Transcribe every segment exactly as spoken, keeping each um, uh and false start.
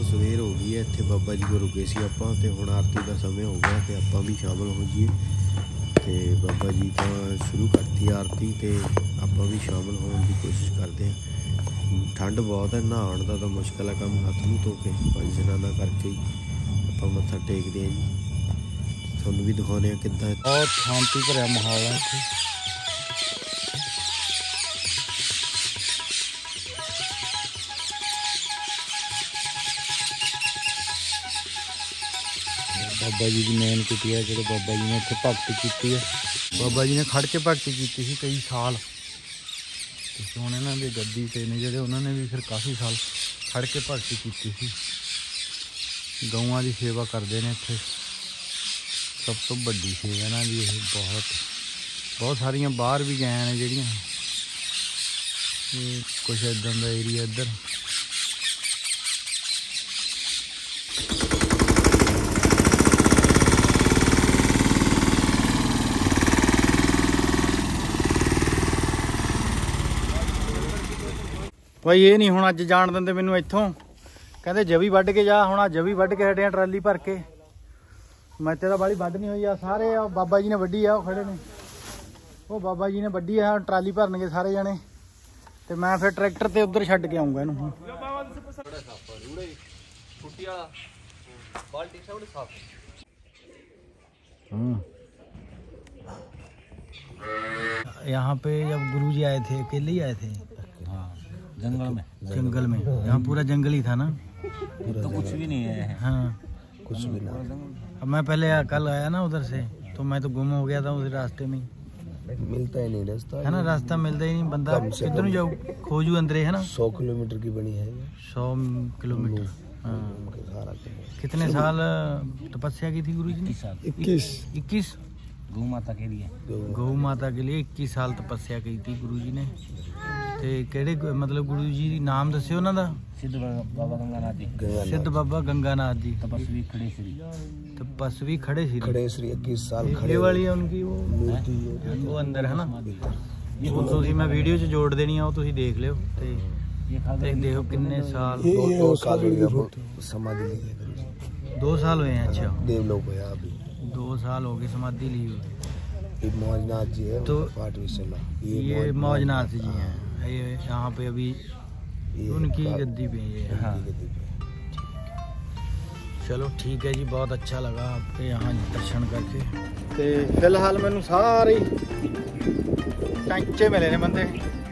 सवेर हो गई है। इत्थे बाबा जी को रुके सी आपां ते हुण आरती का समय हो गया ते आपां भी शामिल हो जाइए। ते बाबा जी तो शुरू करती आरती ते आपां भी शामिल होने की कोशिश करते हैं। ठंड बहुत है, नहाउण दा तो मुश्किल है काम, हत्थ मूँह धो के भजनां करके ही आपां मत्था टेकदे हैं जी। तुहानूं भी दिखाउने आ किद्दां बहुत शांति भरिया माहौल है इत्थे। बाबा जी की मेन कुटी है, जो बाबा जी ने इत्थे भगती की है। बाबा जी ने खड़ के भगती की थी कई साल, तो हुण इन्हां दे गद्दी ते ने जिहड़े उन्होंने भी फिर काफ़ी साल खड़ के भगती की थी। गऊआं की सेवा करते हैं इत्थे, सब तो वड्डी सेवा ना जी। बहुत बहुत सारिया बाहर भी गए हैं जिहड़ियां, कुछ इदां दा एरिया इधर। भाई ये नहीं हुण अज जाण दिंदे मैनूं इत्थों, कहते जवी वढ़ के जा। हुण आ जवी वढ़ के हटे हैं ट्राली भर के। मैं तो बाली वढ़ नहीं हुई आ, सारे बाबा जी ने वड्डी आ, खड़े ने वो बाबा जी ने वड्डी है। ट्राली भरनगे सारे जने, तो मैं फिर ट्रैक्टर ते उधर छड्ड के आऊँगा इनू। यहाँ पे जब गुरु जी आए थे अकेले ही आए थे जंगल में जंगल में यहाँ पूरा जंगल ही था ना, तो कुछ भी नहीं है। हाँ कुछ भी ना। अब मैं पहले कल आया ना उधर से, तो मैं तो गुम हो गया था उस रास्ते में। मिलता ही नहीं रास्ता, है ना, रास्ता मिलता ही नहीं। बंदा किधर जाऊ, खोजू अंदरे, है ना। सौ किलोमीटर की बनी है, सौ किलोमीटर। हाँ कितने साल तपस्या की थी गुरु जी ने? इक्कीस इक्कीस गौ माता के लिए गौ माता के लिए इक्कीस साल तपस्या की थी गुरु जी ने। ते केड़े मतलब गुरु जी नाम दस्यो उन्हां दा? सिद्ध बाबा गंगानाथ जी। सिद्ध बाबा गंगानाथ जी तपस्वी खड़े श्री तपस्वी खड़े श्री खड़े श्री इक्कीस साल खड़े वाली है उनकी वो मूर्ति, वो अंदर है ना। वो तुसीं मैं वीडियो च जोड़ देनी है, वो तुसीं देख लियो। ते ते देखो कितने साल, दो साल समाधि ली, दो साल हुए हैं। अच्छा देवलोक होया अभी दो साल हो गए समाधि ली हुई। मौजनाथ जी है तो ये, ये मौजनाथ जी हैं। ये यहाँ पे अभी उनकी गद्दी पे ये। हाँ चलो ठीक है जी, बहुत अच्छा लगा आपके यहाँ दर्शन करके। तो फिलहाल मैनू सारे टैंचे मिले ने बंदे।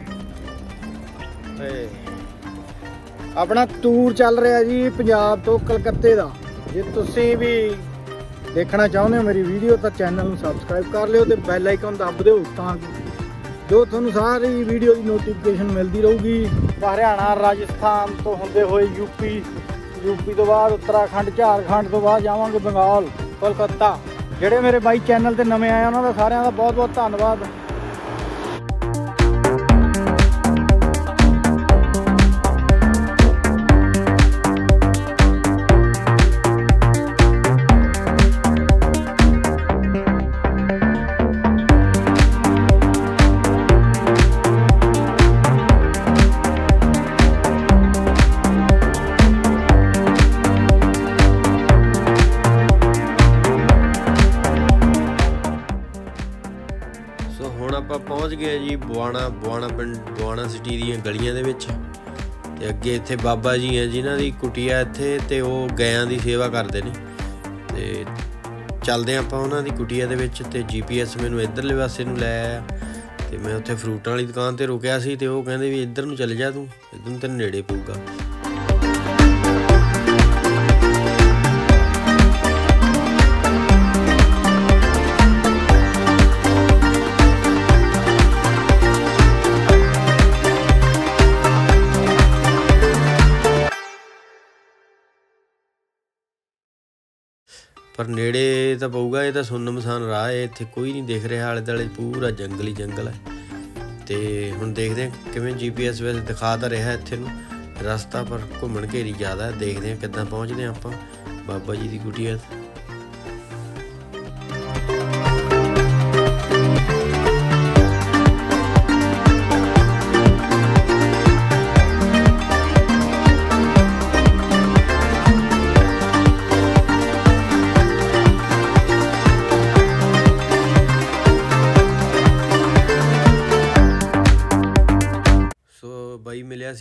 अपना टूर चल रहा जी पंजाब तो कलकत्ते का। जे तुसी भी देखना चाहते हो मेरी वीडियो तो चैनल में सबसक्राइब कर लियो, तो बैल आइकन दब दो, ताकि जो थोनू सारी वीडियो की नोटिफिकेशन मिलती रहूगी। हरियाणा राजस्थान तो होंदे हुए यूपी, यूपी तो बाद उत्तराखंड, झारखंड तो बाद जावांगे बंगाल, कोलकाता। जेडे मेरे बाई चैनल ते नवे आए उन्होंने सारिਆਂ ਦਾ बहुत बहुत धन्यवाद। ਆਪਾਂ ਪਹੁੰਚ ਗਏ ਜੀ ਬਵਾਣਾ ਬਵਾਣਾ ਪਿੰਡ ਬਵਾਣਾ ਸਿਟੀ ਦੀਆਂ ਗਲੀਆਂ ਦੇ ਵਿੱਚ। ਤੇ ਅੱਗੇ ਇੱਥੇ ਬਾਬਾ ਜੀ ਹੈ ਜਿਨ੍ਹਾਂ ਦੀ ਕੁਟੀਆ ਇੱਥੇ, ਤੇ ਉਹ ਗਾਇਆਂ ਦੀ ਸੇਵਾ ਕਰਦੇ ਨੇ। ਤੇ ਚੱਲਦੇ ਆਪਾਂ ਉਹਨਾਂ ਦੀ ਕੁਟੀਆ ਦੇ ਵਿੱਚ। ਤੇ ਜੀ ਪੀ ਐਸ ਮੈਨੂੰ ਇੱਧਰਲੇ ਪਾਸੇ ਨੂੰ ਲੈ ਆਇਆ, ਤੇ ਮੈਂ ਉੱਥੇ ਫਰੂਟਾਂ ਵਾਲੀ ਦੁਕਾਨ 'ਤੇ ਰੁਕਿਆ ਸੀ। ਤੇ ਉਹ ਕਹਿੰਦੇ ਵੀ ਇੱਧਰ ਨੂੰ ਚੱਲ ਜਾ ਤੂੰ, ਇੱਧਰ ਨੂੰ ਤੈਨੂੰ ਨੇੜੇ ਪਊਗਾ। पर नेड़े तो पऊगा, ये तो सुनमसान राह है, इत्थे कोई नहीं दिख रहा, आले दुआले पूरा जंगल ही जंगल है। तो हुण देखते हैं किवें जी पी एस वैसे दिखा तो रहा इत्थे नूं रस्ता, पर घूमन घेरी ज़्यादा। देखते हैं किद्दां पहुँचते हैं आपां बाबा जी की कुटिया।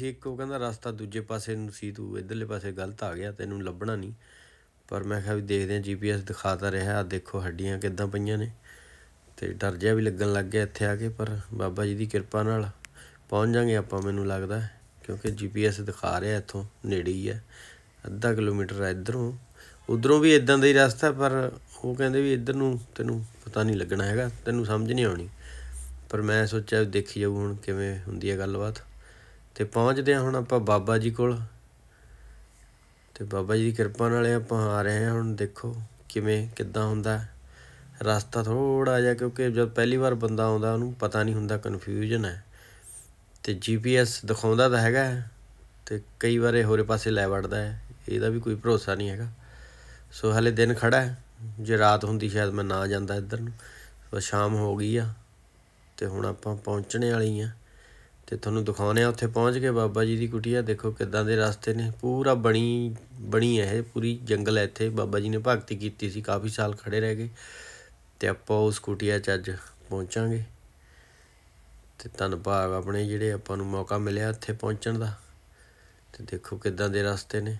ਸੀ ਇੱਕ, ਉਹ ਕਹਿੰਦਾ ਰਸਤਾ ਦੂਜੇ ਪਾਸੇ ਨੂੰ ਸੀ, ਤੂੰ ਇੱਧਰਲੇ ਪਾਸੇ ਗਲਤ ਆ ਗਿਆ, ਤੈਨੂੰ ਲੱਭਣਾ ਨਹੀਂ। ਪਰ ਮੈਂ ਕਿਹਾ ਵੀ ਦੇਖਦੇ ਹਾਂ, ਜੀ ਪੀ ਐਸ ਦਿਖਾ ਤਾਂ ਰਿਹਾ। ਦੇਖੋ ਹੱਡੀਆਂ ਕਿੱਦਾਂ ਪਈਆਂ ਨੇ, ਅਤੇ ਡਰ ਜਿਹਾ ਵੀ ਲੱਗਣ ਲੱਗ ਗਿਆ ਇੱਥੇ ਆ ਕੇ। ਪਰ ਬਾਬਾ ਜੀ ਦੀ ਕਿਰਪਾ ਨਾਲ ਪਹੁੰਚ ਜਾਂਗੇ ਆਪਾਂ, ਮੈਨੂੰ ਲੱਗਦਾ, ਕਿਉਂਕਿ ਜੀ ਪੀ ਐਸ ਦਿਖਾ ਰਿਹਾ ਇੱਥੋਂ ਨੇੜੇ ਹੀ ਹੈ, ਅੱਧਾ ਕਿਲੋਮੀਟਰ ਹੈ ਇੱਧਰੋਂ। ਉੱਧਰੋਂ ਵੀ ਇੱਦਾਂ ਦਾ ਹੀ ਰਸਤਾ, ਪਰ ਉਹ ਕਹਿੰਦੇ ਵੀ ਇੱਧਰ ਨੂੰ ਤੈਨੂੰ ਪਤਾ ਨਹੀਂ ਲੱਗਣਾ ਹੈਗਾ, ਤੈਨੂੰ ਸਮਝ ਨਹੀਂ ਆਉਣੀ। ਪਰ ਮੈਂ ਸੋਚਿਆ ਦੇਖੀ ਜਾਊ ਹੁਣ ਕਿਵੇਂ ਹੁੰਦੀ ਹੈ ਗੱਲਬਾਤ। ਅਤੇ ਪਹੁੰਚਦੇ ਹਾਂ ਹੁਣ ਆਪਾਂ ਬਾਬਾ ਜੀ ਕੋਲ, ਅਤੇ ਬਾਬਾ ਜੀ ਦੀ ਕਿਰਪਾ ਨਾਲ ਆਪਾਂ ਆ ਰਹੇ ਹਾਂ ਹੁਣ। ਦੇਖੋ ਕਿਵੇਂ ਕਿੱਦਾਂ ਹੁੰਦਾ ਰਸਤਾ ਥੋੜ੍ਹਾ ਜਿਹਾ, ਕਿਉਂਕਿ ਜਦ ਪਹਿਲੀ ਵਾਰ ਬੰਦਾ ਆਉਂਦਾ ਉਹਨੂੰ ਪਤਾ ਨਹੀਂ ਹੁੰਦਾ, ਕਨਫਿਊਜ਼ਨ ਹੈ। ਅਤੇ ਜੀ ਪੀ ਐਸ ਦਿਖਾਉਂਦਾ ਤਾਂ ਹੈਗਾ, ਅਤੇ ਕਈ ਵਾਰ ਇਹ ਹੋਰੇ ਪਾਸੇ ਲੈ ਵੜਦਾ ਹੈ, ਇਹਦਾ ਵੀ ਕੋਈ ਭਰੋਸਾ ਨਹੀਂ ਹੈਗਾ। ਸੋ ਹਾਲੇ ਦਿਨ ਖੜ੍ਹਾ ਹੈ, ਜੇ ਰਾਤ ਹੁੰਦੀ ਸ਼ਾਇਦ ਮੈਂ ਨਾ ਜਾਂਦਾ ਇੱਧਰ ਨੂੰ। ਬਸ ਸ਼ਾਮ ਹੋ ਗਈ ਆ, ਅਤੇ ਹੁਣ ਆਪਾਂ ਪਹੁੰਚਣੇ ਵਾਲੇ ਹੀ ਹਾਂ, ਅਤੇ ਤੁਹਾਨੂੰ ਦਿਖਾਉਂਦੇ ਹਾਂ ਉੱਥੇ ਪਹੁੰਚ ਕੇ ਬਾਬਾ ਜੀ ਦੀ ਕੁਟੀਆ। ਦੇਖੋ ਕਿੱਦਾਂ ਦੇ ਰਸਤੇ ਨੇ, ਪੂਰਾ ਬਣੀ ਬਣੀ ਹੈ ਇਹ, ਪੂਰੀ ਜੰਗਲ ਹੈ ਇੱਥੇ। ਬਾਬਾ ਜੀ ਨੇ ਭਗਤੀ ਕੀਤੀ ਸੀ, ਕਾਫੀ ਸਾਲ ਖੜ੍ਹੇ ਰਹਿ ਗਏ, ਅਤੇ ਆਪਾਂ ਉਸ ਕੁਟੀਆ 'ਚ ਅੱਜ ਪਹੁੰਚਾਂਗੇ। ਅਤੇ ਧੰਨਵਾਦ ਆਪਣੇ ਜਿਹੜੇ ਆਪਾਂ ਨੂੰ ਮੌਕਾ ਮਿਲਿਆ ਇੱਥੇ ਪਹੁੰਚਣ ਦਾ। ਅਤੇ ਦੇਖੋ ਕਿੱਦਾਂ ਦੇ ਰਸਤੇ ਨੇ,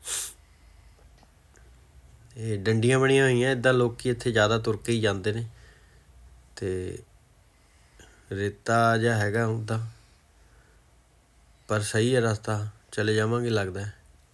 ਇਹ ਡੰਡੀਆਂ ਬਣੀਆਂ ਹੋਈਆਂ ਇੱਦਾਂ, ਲੋਕ ਇੱਥੇ ਜ਼ਿਆਦਾ ਤੁਰ ਕੇ ਹੀ ਜਾਂਦੇ ਨੇ। ਅਤੇ ਰੇਤਾ ਜਿਹਾ ਹੈਗਾ ਉੱਦਾਂ, ਪਰ ਸਹੀ ਹੈ ਰਸਤਾ, ਚਲੇ ਜਾਵਾਂਗੇ ਲੱਗਦਾ।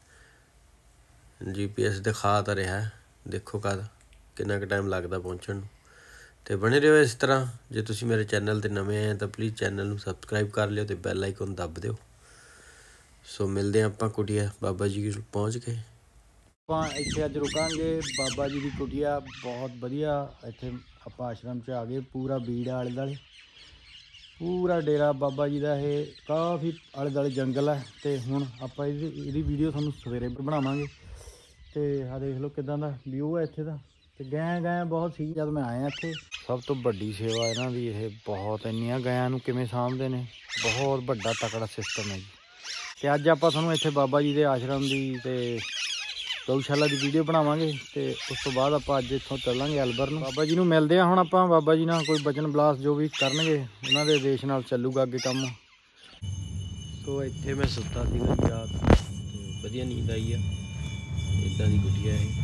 ਜੀ ਪੀ ਐਸ ਦਿਖਾ ਤਾਂ ਰਿਹਾ, ਦੇਖੋ ਕਦ ਕਿੰਨਾ ਕੁ ਟਾਈਮ ਲੱਗਦਾ ਪਹੁੰਚਣ ਨੂੰ। ਅਤੇ ਬਣੇ ਰਹੋ ਇਸ ਤਰ੍ਹਾਂ। ਜੇ ਤੁਸੀਂ ਮੇਰੇ ਚੈਨਲ 'ਤੇ ਨਵੇਂ ਆਏ ਤਾਂ ਪਲੀਜ਼ ਚੈਨਲ ਨੂੰ ਸਬਸਕ੍ਰਾਈਬ ਕਰ ਲਿਓ ਅਤੇ ਬੈਲ ਆਈਕਨ ਦੱਬ ਦਿਓ। ਸੋ ਮਿਲਦੇ ਹਾਂ ਆਪਾਂ ਕੁਟੀਆ ਬਾਬਾ ਜੀ ਕੋਲ ਪਹੁੰਚ ਕੇ। ਆਪਾਂ ਇੱਥੇ ਅੱਜ ਰੁਕਾਂਗੇ, ਬਾਬਾ ਜੀ ਦੀ ਕੁਟੀਆ ਬਹੁਤ ਵਧੀਆ। ਇੱਥੇ ਆਪਾਂ ਆਸ਼ਰਮ 'ਚ ਆ ਗਏ, ਪੂਰਾ ਬੀੜ ਆਲੇ ਦੁਆਲੇ, ਪੂਰਾ ਡੇਰਾ ਬਾਬਾ ਜੀ ਦਾ। ਇਹ ਕਾਫੀ ਆਲੇ ਦੁਆਲੇ ਜੰਗਲ ਹੈ, ਅਤੇ ਹੁਣ ਆਪਾਂ ਇਹਦੀ ਇਹਦੀ ਵੀਡੀਓ ਤੁਹਾਨੂੰ ਸਵੇਰੇ ਬਣਾਵਾਂਗੇ। ਅਤੇ ਆਹ ਦੇਖ ਲਓ ਕਿੱਦਾਂ ਦਾ ਵਿਊ ਹੈ ਇੱਥੇ ਦਾ। ਅਤੇ ਗਾਂ ਗਾਂ ਬਹੁਤ ਸੀ ਜਦ ਮੈਂ ਆਇਆ ਇੱਥੇ। ਸਭ ਤੋਂ ਵੱਡੀ ਸੇਵਾ ਇਹਨਾਂ ਦੀ ਇਹ, ਬਹੁਤ ਇੰਨੀਆਂ ਗਾਂ ਨੂੰ ਕਿਵੇਂ ਸਾਂਭਦੇ ਨੇ, ਬਹੁਤ ਵੱਡਾ ਤਕੜਾ ਸਿਸਟਮ ਹੈ ਜੀ। ਅਤੇ ਅੱਜ ਆਪਾਂ ਤੁਹਾਨੂੰ ਇੱਥੇ ਬਾਬਾ ਜੀ ਦੇ ਆਸ਼ਰਮ ਦੀ ਅਤੇ ਗਊਸ਼ਾਲਾ ਦੀ ਵੀਡੀਓ ਬਣਾਵਾਂਗੇ, ਅਤੇ ਉਸ ਤੋਂ ਬਾਅਦ ਆਪਾਂ ਅੱਜ ਇੱਥੋਂ ਚੱਲਾਂਗੇ ਅਲਬਰ ਨੂੰ। ਬਾਬਾ ਜੀ ਨੂੰ ਮਿਲਦੇ ਹਾਂ ਹੁਣ ਆਪਾਂ। ਬਾਬਾ ਜੀ ਨਾਲ ਕੋਈ ਬਚਨ ਬਲਾਸ ਜੋ ਵੀ ਕਰਨਗੇ ਉਹਨਾਂ ਦੇ ਆਦੇਸ਼ ਨਾਲ ਚੱਲੂਗਾ ਅੱਗੇ ਕੰਮ। ਸੋ ਇੱਥੇ ਮੈਂ ਸੁੱਤਾ ਸੀਗਾ ਜੀ ਰਾਤ, ਅਤੇ ਵਧੀਆ ਨੀਂਦ ਆਈ ਆ। ਇੱਦਾਂ ਦੀ ਕੁਟੀਆ ਇਹ।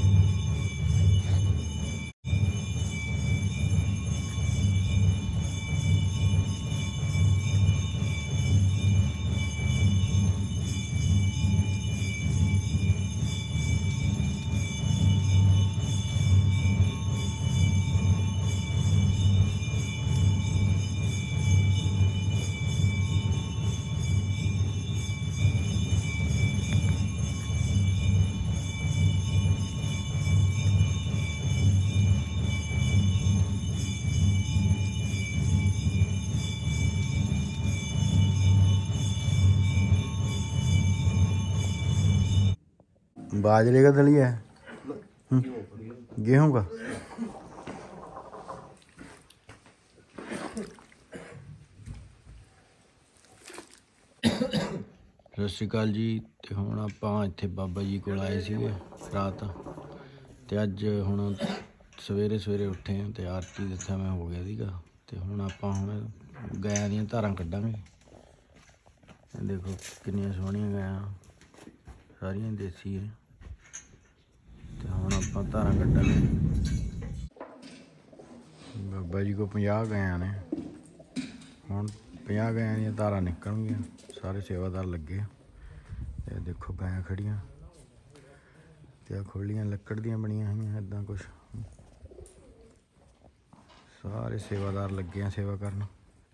बाजरे का दलिया है, गेहूं का। ਸਤਿ ਸ਼੍ਰੀ ਅਕਾਲ ਜੀ। ਤੇ ਹੁਣ ਆਪਾਂ ਇੱਥੇ ਬਾਬਾ ਜੀ ਕੋਲ ਆਏ ਸੀਗੇ ਰਾਤ, ਤੇ ਅੱਜ ਹੁਣ ਸਵੇਰੇ ਸਵੇਰੇ ਉੱਠੇ ਹਾਂ ਤੇ ਆਰਤੀ ਦਾ ਸਮਾਂ ਹੋ ਗਿਆ ਸੀਗਾ। ਤੇ ਹੁਣ ਆਪਾਂ ਹੁਣ ਗਾਇਆਂ ਦੀਆਂ ਧਾਰਾਂ ਕੱਢਾਂਗੇ। ਦੇਖੋ ਕਿੰਨੀਆਂ ਸੋਹਣੀਆਂ ਗਾਇਆਂ, ਸਾਰੀਆਂ ਦੇਸੀ ਹੈ। ਤੇ ਹੁਣ ਆਪਾਂ ਧਾਰਾਂ ਕੱਢਾਂਗੇ। ਬਾਬਾ ਜੀ ਕੋਲ ਪੰਜਾਹ ਗਾਇਆਂ ਨੇ, ਹੁਣ ਪੰਜਾਹ ਗਾਇਆਂ ਦੀਆਂ ਧਾਰਾਂ ਨਿਕਲਣਗੀਆਂ। ਸਾਰੇ ਸੇਵਾਦਾਰ ਲੱਗੇ। ਇਹ ਦੇਖੋ ਗਾਇਆਂ ਖੜੀਆਂ, ਤੇ ਆ ਖੋਲੀਆਂ ਲੱਕੜ ਦੀਆਂ ਬਣੀਆਂ ਹੋਈਆਂ ਇੱਦਾਂ ਕੁਛ। ਸਾਰੇ ਸੇਵਾਦਾਰ ਲੱਗੇ ਆ ਸੇਵਾ ਕਰਨ।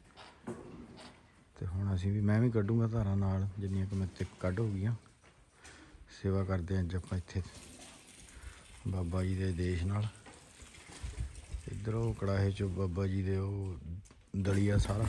ਤੇ ਹੁਣ ਅਸੀਂ ਵੀ, ਮੈਂ ਵੀ ਕੱਢੂੰਗਾ ਧਾਰਾਂ ਨਾਲ, ਜਿੰਨੀਆਂ ਕਿ ਮੇਰੇ ਤੇ ਕੱਢ ਹੋ ਗਈਆਂ। ਸੇਵਾ ਕਰਦੇ ਅੱਜ ਆਪਾਂ ਇੱਥੇ ਬਾਬਾ ਜੀ ਦੇ ਆਦੇਸ਼ ਨਾਲ। ਇੱਧਰ ਉਹ ਕੜਾਹੇ 'ਚੋਂ ਬਾਬਾ ਜੀ ਦੇ ਉਹ ਦਲੀਆ ਸਾਰਾ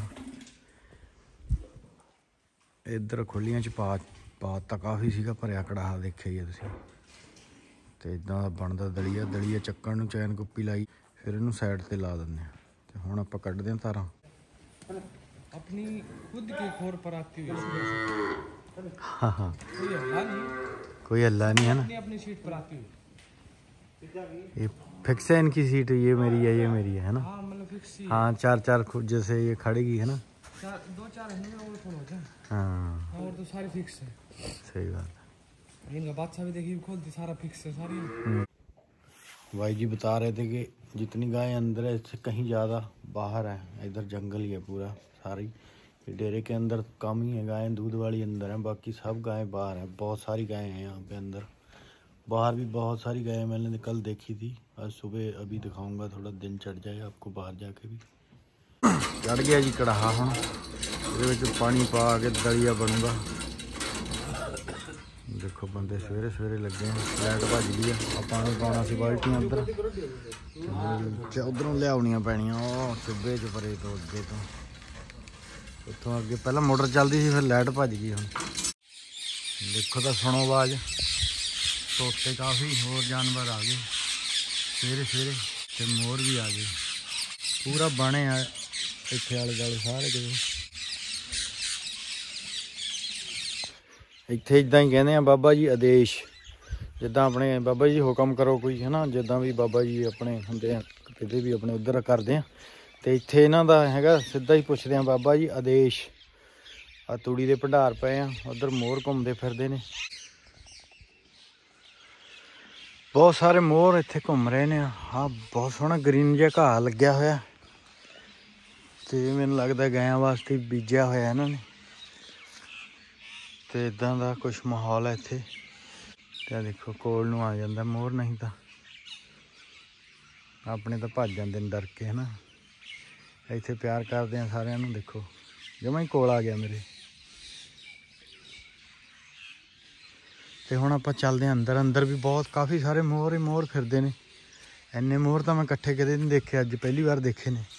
ਇੱਧਰ ਖੁੱਲੀਆਂ 'ਚ ਪਾ ਪਾ ਤਾਂ ਕਾਫੀ ਸੀਗਾ ਭਰਿਆ ਕੜਾਹਾ, ਦੇਖਿਆ ਹੀ ਆ ਤੁਸੀਂ। ਤੇ ਇੱਦਾਂ ਦਾ ਬਣਦਾ ਦਲੀਆ। ਦਲੀਆ ਚੱਕਣ ਨੂੰ ਚੈਨ ਕੁੱਪੀ ਲਾਈ, ਫਿਰ ਇਹਨੂੰ ਸਾਈਡ ਤੇ ਲਾ ਦਿੰਦੇ ਹਾਂ। ਤੇ ਹੁਣ ਆਪਾਂ ਕੱਢਦੇ ਹਾਂ ਧਾਰਾਂ। अपनी खुद के खोर पर आती हुई हाँ हाँ, कोई हल्ला नहीं, कोई हल्ला नहीं है ना। अपनी अपनी सीट पर आती हुई। ये फिक्स है इनकी सीट, ये मेरी है ये मेरी है ना। हाँ मतलब फिक्स ही। हाँ चार चार खुद जैसे ये खड़ेगी है ना। चार दो चार महीने में और कौन हो जाए। हाँ और तो सारी फिक्स है। सही बात। इनका बादशाह भी देखिए खोलती सारा फिक्स है सारी। भाई जी बता रहे थे कि जितनी गायें अंदर है इससे कहीं ज़्यादा बाहर है, इधर जंगल ही है पूरा सारी। डेरे के अंदर कम ही है गायें, दूध वाली अंदर है, बाकी सब गायें बाहर है। बहुत सारी गायें हैं यहाँ पे अंदर, बाहर भी बहुत सारी गायें मैंने कल देखी थी। आज सुबह अभी दिखाऊंगा, थोड़ा दिन चढ़ जाए आपको बाहर जाके भी। चढ़ गया जी कड़ाहा, हम ये पानी पा के दलिया बनूगा। देखो बंदे सवेरे सवेरे लगे हैं, लाइट भज गई है। पानी पाना सी बाल्टियां उधर उधरों लियानियां पैनियां चुब्बे च परे तो अगे तो उतों अगे पहला मोटर चलती थी, फिर लाइट भज गई। हम देखो तो सुनो आवाज़, तोते काफ़ी होर जानवर आ गए सवेरे सवेरे, ते मोर भी आ गए। पूरा बने आ इत्थे आले दुआले सारे किते। ਇੱਥੇ ਇਦਾਂ ਹੀ ਕਹਿੰਦੇ ਆ ਬਾਬਾ ਜੀ ਆਦੇਸ਼, ਜਿੱਦਾਂ ਆਪਣੇ ਬਾਬਾ ਜੀ ਹੁਕਮ ਕਰੋ ਕੋਈ ਹੈ ਨਾ, ਜਿੱਦਾਂ ਵੀ ਬਾਬਾ ਜੀ ਆਪਣੇ ਹੁੰਦੇ ਆ ਕਿਤੇ ਵੀ ਆਪਣੇ ਉੱਧਰ ਕਰਦੇ ਆ। ਤੇ ਇੱਥੇ ਇਹਨਾਂ ਦਾ ਹੈਗਾ ਸਿੱਧਾ ਹੀ ਪੁੱਛਦੇ ਆ ਬਾਬਾ ਜੀ ਆਦੇਸ਼। ਆ ਤੂੜੀ ਦੇ ਭੰਡਾਰ ਪਏ ਆ, ਉੱਧਰ ਮੋਰ ਘੁੰਮਦੇ ਫਿਰਦੇ ਨੇ, ਬਹੁਤ ਸਾਰੇ ਮੋਰ ਇੱਥੇ ਘੁੰਮ ਰਹੇ ਨੇ। ਹਾਂ ਬਹੁਤ ਸੋਹਣਾ ਗ੍ਰੀਨ ਜਿਹਾ ਘਾਹ ਲੱਗਿਆ ਹੋਇਆ, ਤੇ ਮੈਨੂੰ ਲੱਗਦਾ ਗਾਇਆਂ ਵਾਸਤੇ ਬੀਜਿਆ ਹੋਇਆ ਇਹਨਾਂ ਨੇ। ਤੇ ਇਦਾਂ ਦਾ ਕੁਛ ਮਾਹੌਲ ਹੈ ਇੱਥੇ। ਤੇ ਦੇਖੋ ਕੋਲ ਨੂੰ ਆ ਜਾਂਦਾ ਮੋਰ, ਨਹੀਂ ਤਾਂ ਆਪਣੇ ਤਾਂ ਭੱਜ ਜਾਂਦੇ ਨੇ ਡਰ ਕੇ ਹੈ ਨਾ। ਇੱਥੇ ਪਿਆਰ ਕਰਦੇ ਆ ਸਾਰਿਆਂ ਨੂੰ। ਦੇਖੋ ਜਮਾਂ ਹੀ ਕੋਲ ਆ ਗਿਆ ਮੇਰੇ। ਤੇ ਹੁਣ ਆਪਾਂ ਚੱਲਦੇ ਹਾਂ ਅੰਦਰ। ਅੰਦਰ ਵੀ ਬਹੁਤ ਕਾਫੀ ਸਾਰੇ ਮੋਰ ਹੀ ਮੋਰ ਫਿਰਦੇ ਨੇ। ਇੰਨੇ ਮੋਰ ਤਾਂ ਮੈਂ ਇਕੱਠੇ ਕਦੇ ਨਹੀਂ ਦੇਖੇ, ਅੱਜ ਪਹਿਲੀ ਵਾਰ ਦੇਖੇ ਨੇ।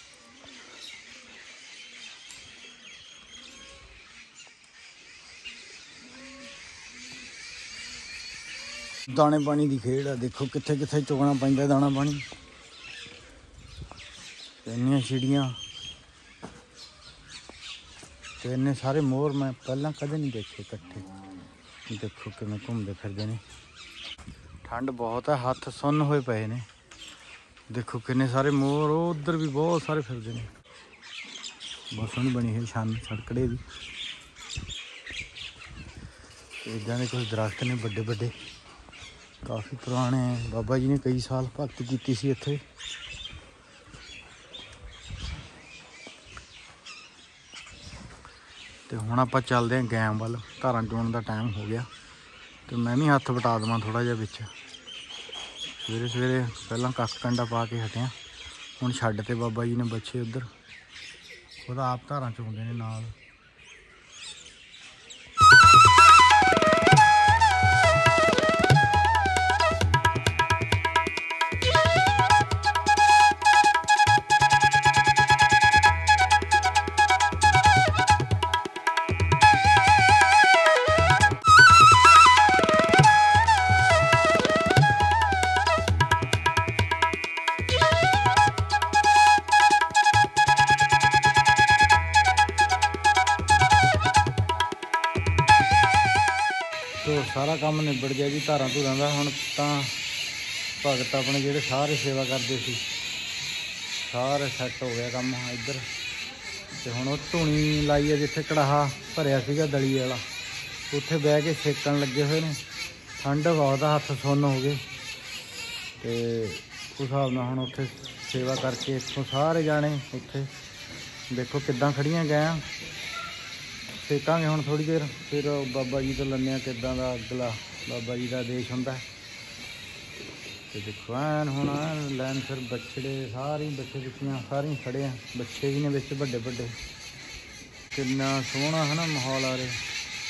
दाने पानी की खेड है, देखो कित्थे कित्थे चुगना पैंदा दाना पानी। इन्नियां चिड़ियां ते इन्ने सारे मोर मैं पहला कदे नहीं देखे इकट्ठे। देखो किवें घूमते फिरदे ने। ठंड बहुत है, हत्थ सुन्न होए पे ने। देखो किन्ने सारे मोर, उधर भी बहुत सारे फिरदे ने। बहुत सोहनी बनी है छन सड़कड़े भी। इदां दे कुछ दरख्त ने बड़े बड़े, काफ़ी पुराने हैं। बाबा जी ने कई साल भगत की सी इत्थे। ते हुण आपां चलदे हां गैं वल। धारां चोण दा टाइम हो गया, तो मैं भी हत्थ बटा देवां थोड़ा जिहा विच। सवेरे सवेरे पहलां कक्क कंडा पा के हटिया, हुण छड्ड ते बाबा जी ने बच्छे उधर, खुद आप धारां चोंदे ने नाल। तो सारा काम निबड़ गया जी धारां धूरां दा। हुण तां भगत अपने जिहड़े सारे सेवा करते सी सारे सैट हो गया काम इधर। ते हुण धूनी लाई है जिथे कड़ाहा भरिया सीगा दली वाला, उत्थे बह के सेकण लगे हुए ने। ठंड बहुत आ, हत्थ सुन्न हो गए। ते उस हिसाब नाल हुण उत्थे सेवा करके इत्थों सारे जाने उत्थे देखो किद्दां खड़ियां गैं। सेकांगे हुण थोड़ी देर, फिर बाबा जी तो लन्ने किद्दां दा अगला बाबा जी का आदेश हुंदा। ते देखो ऐन हुण ऐन लैन फिर बछड़े सारी बच्चे बच्चियां सारी खड़े हैं, बच्चे भी ने बिच बड़े बड़े। कितना सोहना है ना माहौल आ रहा।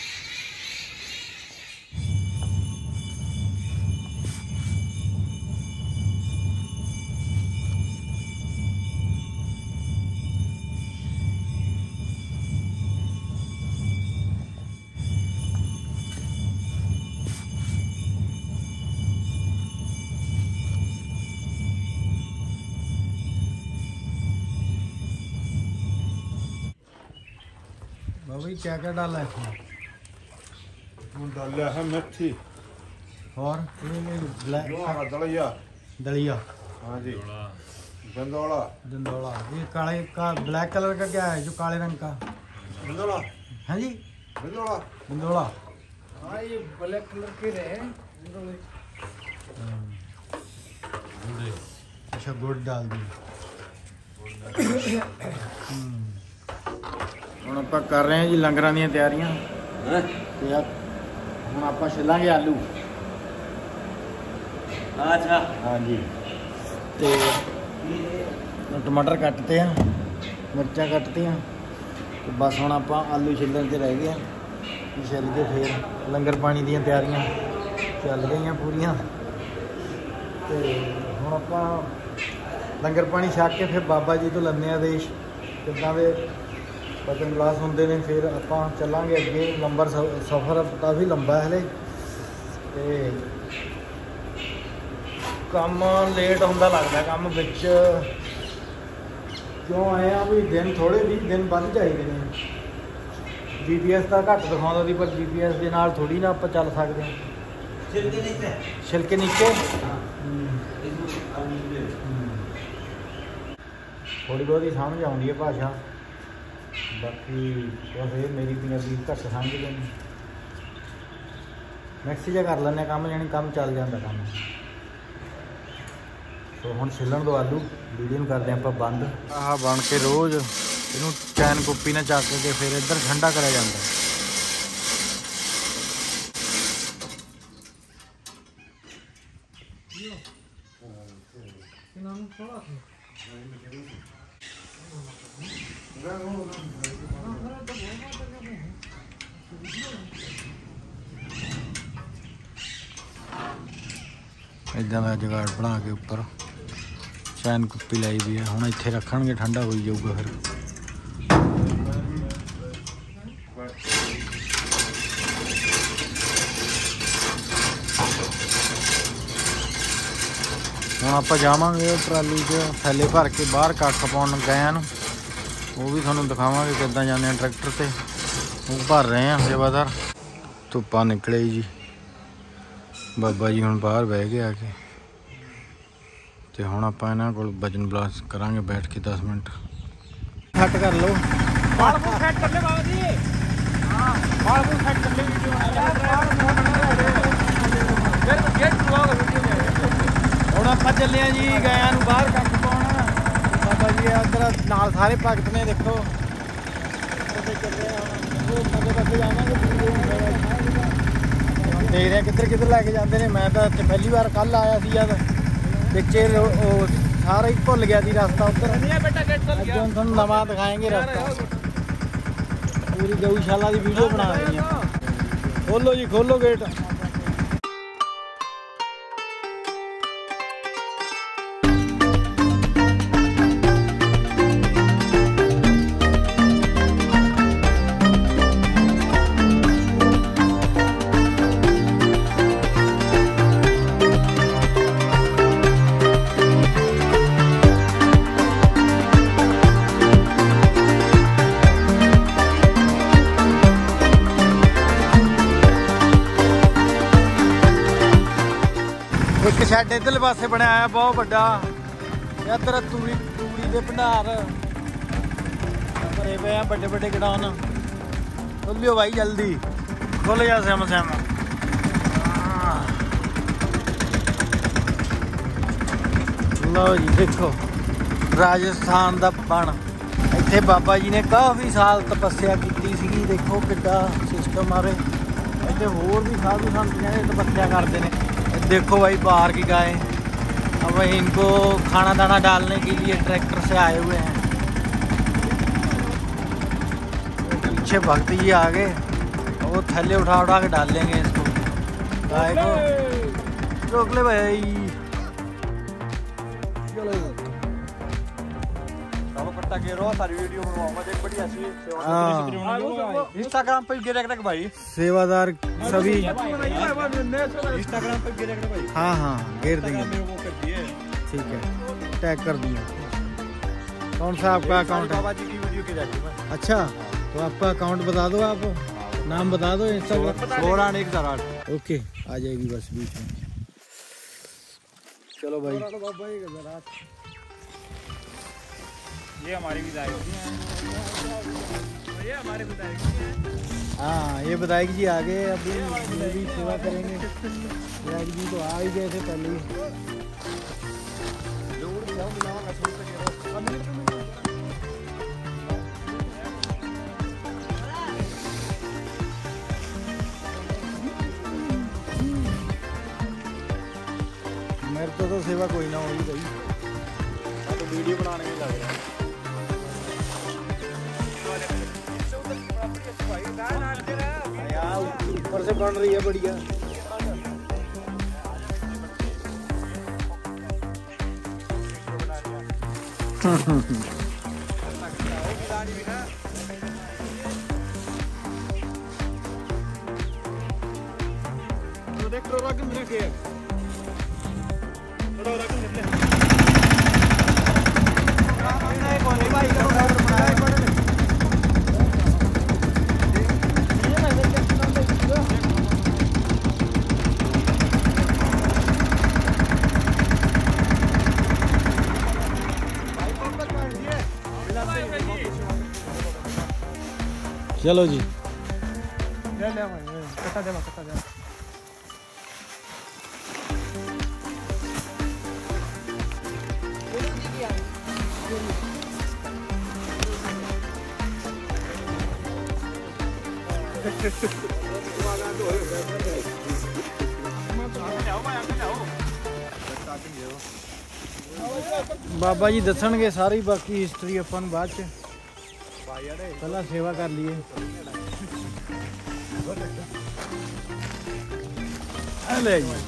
बाबा जी क्या क्या डाला है इसमें? डाला है मेथी और ब्लैक दलिया दलिया। हाँ जी गंदौला गंदौला। ये काले का ब्लैक कलर का क्या है जो काले रंग का? बिंदोला हाँ जी बिंदोला बिंदोला। हाँ ये ब्लैक कलर के रहे अच्छा गुड़ डाल दी। ਹੁਣ ਆਪਾਂ ਕਰ ਰਹੇ ਹਾਂ ਜੀ ਲੰਗਰਾਂ ਦੀਆਂ ਤਿਆਰੀਆਂ ਤੇ ਆ ਹੁਣ ਆਪਾਂ ਛਿੱਲਾਂਗੇ ਆਲੂ। अच्छा ਹਾਂਜੀ ਤੇ ਟਮਾਟਰ ਕੱਟਤੇ ਆ, ਮਿਰਚਾਂ ਕੱਟਤੀਆਂ ਤੇ ਬਸ ਹੁਣ ਆਪਾਂ ਆਲੂ ਛਿੱਲਣ ਤੇ ਰਹਿ ਗਏ ਆ। ਛਿੱਲ ਕੇ ਫੇਰ ਲੰਗਰ ਪਾਣੀ ਦੀਆਂ ਤਿਆਰੀਆਂ ਚੱਲ ਰਹੀਆਂ ਪੂਰੀਆਂ ਤੇ ਹੁਣ ਆਪਾਂ ਲੰਗਰ ਪਾਣੀ ਛਕ ਕੇ ਫਿਰ ਬਾਬਾ ਜੀ ਤੋਂ ਲੈਂਦੇ ਆਦੇਸ਼ ਕਿੱਦਾਂ ਦੇ ਬਚਨ ਗਲਾਸ ਹੁੰਦੇ ਨੇ। ਫਿਰ ਆਪਾਂ ਚੱਲਾਂਗੇ ਅੱਗੇ। ਲੰਬਰ ਸਫ਼ਰ ਕਾਫੀ ਲੰਬਾ ਹੈ ਹਲੇ ਤੇ ਕੰਮ ਲੇਟ ਹੁੰਦਾ ਲੱਗਦਾ ਕੰਮ ਵਿੱਚ ਕਿਉਂ ਆਏ ਆ ਵੀ ਦਿਨ ਥੋੜੇ ਵੀਹ ਦਿਨ ਵੱਧ ਚਾਹੀਦੇ ਨੇ। ਜੀ ਪੀ ਐਸ ਤਾਂ ਘੱਟ ਦਿਖਾਉਂਦਾ ਸੀ ਪਰ ਜੀ ਪੀ ਐਸ ਦੇ ਨਾਲ ਥੋੜੀ ਨਾ ਆਪਾਂ ਚੱਲ ਸਕਦੇ ਹਾਂ। ਛਿਲਕੇ ਨੀਚੇ ਛਿਲਕੇ ਨੀਚੇ ਥੋੜੀ ਬਹੁਤੀ ਸਮਝ ਆਉਂਦੀ ਹੈ ਭਾਸ਼ਾ, ਬਾਕੀ ਬਸ ਇਹ ਮੇਰੀ ਪੰਜਾਬੀ ਘੱਟ ਸਮਝਦੇ ਨੇ। ਮਿਕਸ ਜਿਹਾ ਕਰ ਲੈਂਦੇ ਕੰਮ, ਜਾਣੀ ਕੰਮ ਚੱਲ ਜਾਂਦਾ ਕੰਮ। ਸੋ ਹੁਣ ਛਿੱਲਣ ਦੋ ਆਲੂ, ਵੀਡੀਓ ਨੂੰ ਕਰਦੇ ਆਪਾਂ ਬੰਦ। ਆਹ ਬਣ ਕੇ ਰੋਜ਼ ਇਹਨੂੰ ਚੈਨ ਕੁੱਪੀ ਨਾਲ ਚੱਕ ਕੇ ਫਿਰ ਇੱਧਰ ਠੰਡਾ ਕਰਿਆ ਜਾਂਦਾ। इदा का जुगाड़ बना के उपर चैन कुप्पी लाई भी है। हुण इत्थे रखणगे ठंडा हो जाऊगा। फिर हुण आपां जावांगे ट्राली च थैले भर के बाहर कख पाउण गए नूं, वो भी तुहानूं दिखावांगे किद्दां जांदे ट्रैक्टर ते। वो भर रहे हैं सेवादार। धुप्पा निकले जी। बाबा जी हुण बाहर बह गए आके ते हुण आपां इन्हां कोल वजन बलास करांगे बैठ के दस मिनट। सेट कर लो बाल को सेट कर ले बाबा जी। हां बाल को सेट कर ले वीडियो फिर गेट खुआओगे वीडियो में। हुण आपां चले आ जी गायां नूं बाहर कख पाउण। बाबा जी उधर नाल सारे भगत ने देखो ते चले आ। वो कदे कदे जावांगे देखते हैं किधर किधर लैके जाते हैं। मैं तो पहली बार कल आया सी जद पिछे सारा ही भुल गया सी रास्ता उधर। हम थोड़ा नवा दिखाएंगे रास्ता। पूरी गऊशाला की वीडियो बना रही हैं। खोलो जी खोलो गेट। एक शैड इधरले पासे बनाया बहुत बड़ा। इधर तूड़ी तूड़ी के भंडार भरे पे बड़े बड़े गडाउन। खोलियो भाई जल्दी खोल जा सैम सैम। लो जी देखो राजस्थान का बन। इत्थे बाबा जी ने काफ़ी साल तपस्या की सी। देखो किड्डा सिस्टम आ रहे। इत्थे होर भी साधु संतियां ने तपस्या करते हैं। देखो भाई बाहर की गाय। अब भाई इनको खाना दाना डालने के लिए ट्रैक्टर से आए हुए हैं। पीछे भक्त जी आ गए, वो थैले उठा उठा के डालेंगे इसको गाय को। रोक ले भाई। चलो के रो सारी वीडियो बनवाऊंगा। देख बढ़िया सी इंस्टाग्राम पे गिर रख भाई। सेवादार सभी इंस्टाग्राम पे गिर रख भाई। हाँ हाँ गिर देंगे। ठीक है टैग कर दिया। कौन सा आपका अकाउंट है? बाबा जी की वीडियो की जाती है। अच्छा तो आपका अकाउंट बता दो, आप नाम बता दो। इंस्टाग्राम एक हजार आठ। ओके आ जाएगी बस बीच में। चलो भाई ये हमारी भी हाँ ये विधायक जी आ गए, अभी ये भी सेवा करेंगे। विधायक जी तो आ ही गए थे पहले ही। मेरे तो तो सेवा कोई ना होगी भाई, तो वीडियो बनाने में लग रहा है। ऊपर से बन रही है बढ़िया। चलो जी ले ले कटा दे कटा दे। बाबा जी दसणगे सारी, बाकी हिस्ट्री अपन बाद च पहला सेवा कर लिए। ले जी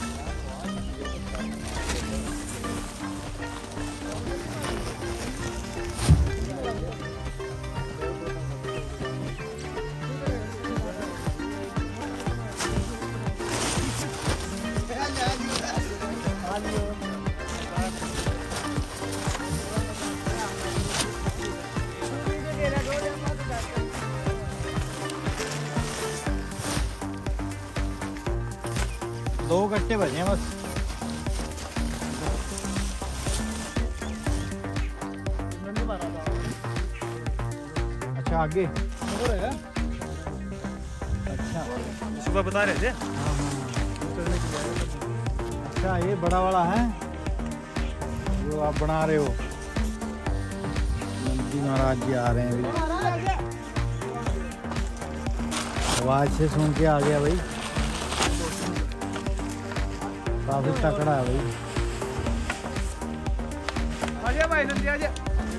दो गट्टे बचे हैं बस। अच्छा आगे अच्छा सुबह बता रहे थे। अच्छा ये बड़ा वाला है जो आप बना रहे हो। नंदी महाराज जी आ रहे हैं अभी, आवाज से सुन के आ गया भाई, काफी तकड़ा है भाई। आजा भाई नंदी आजा।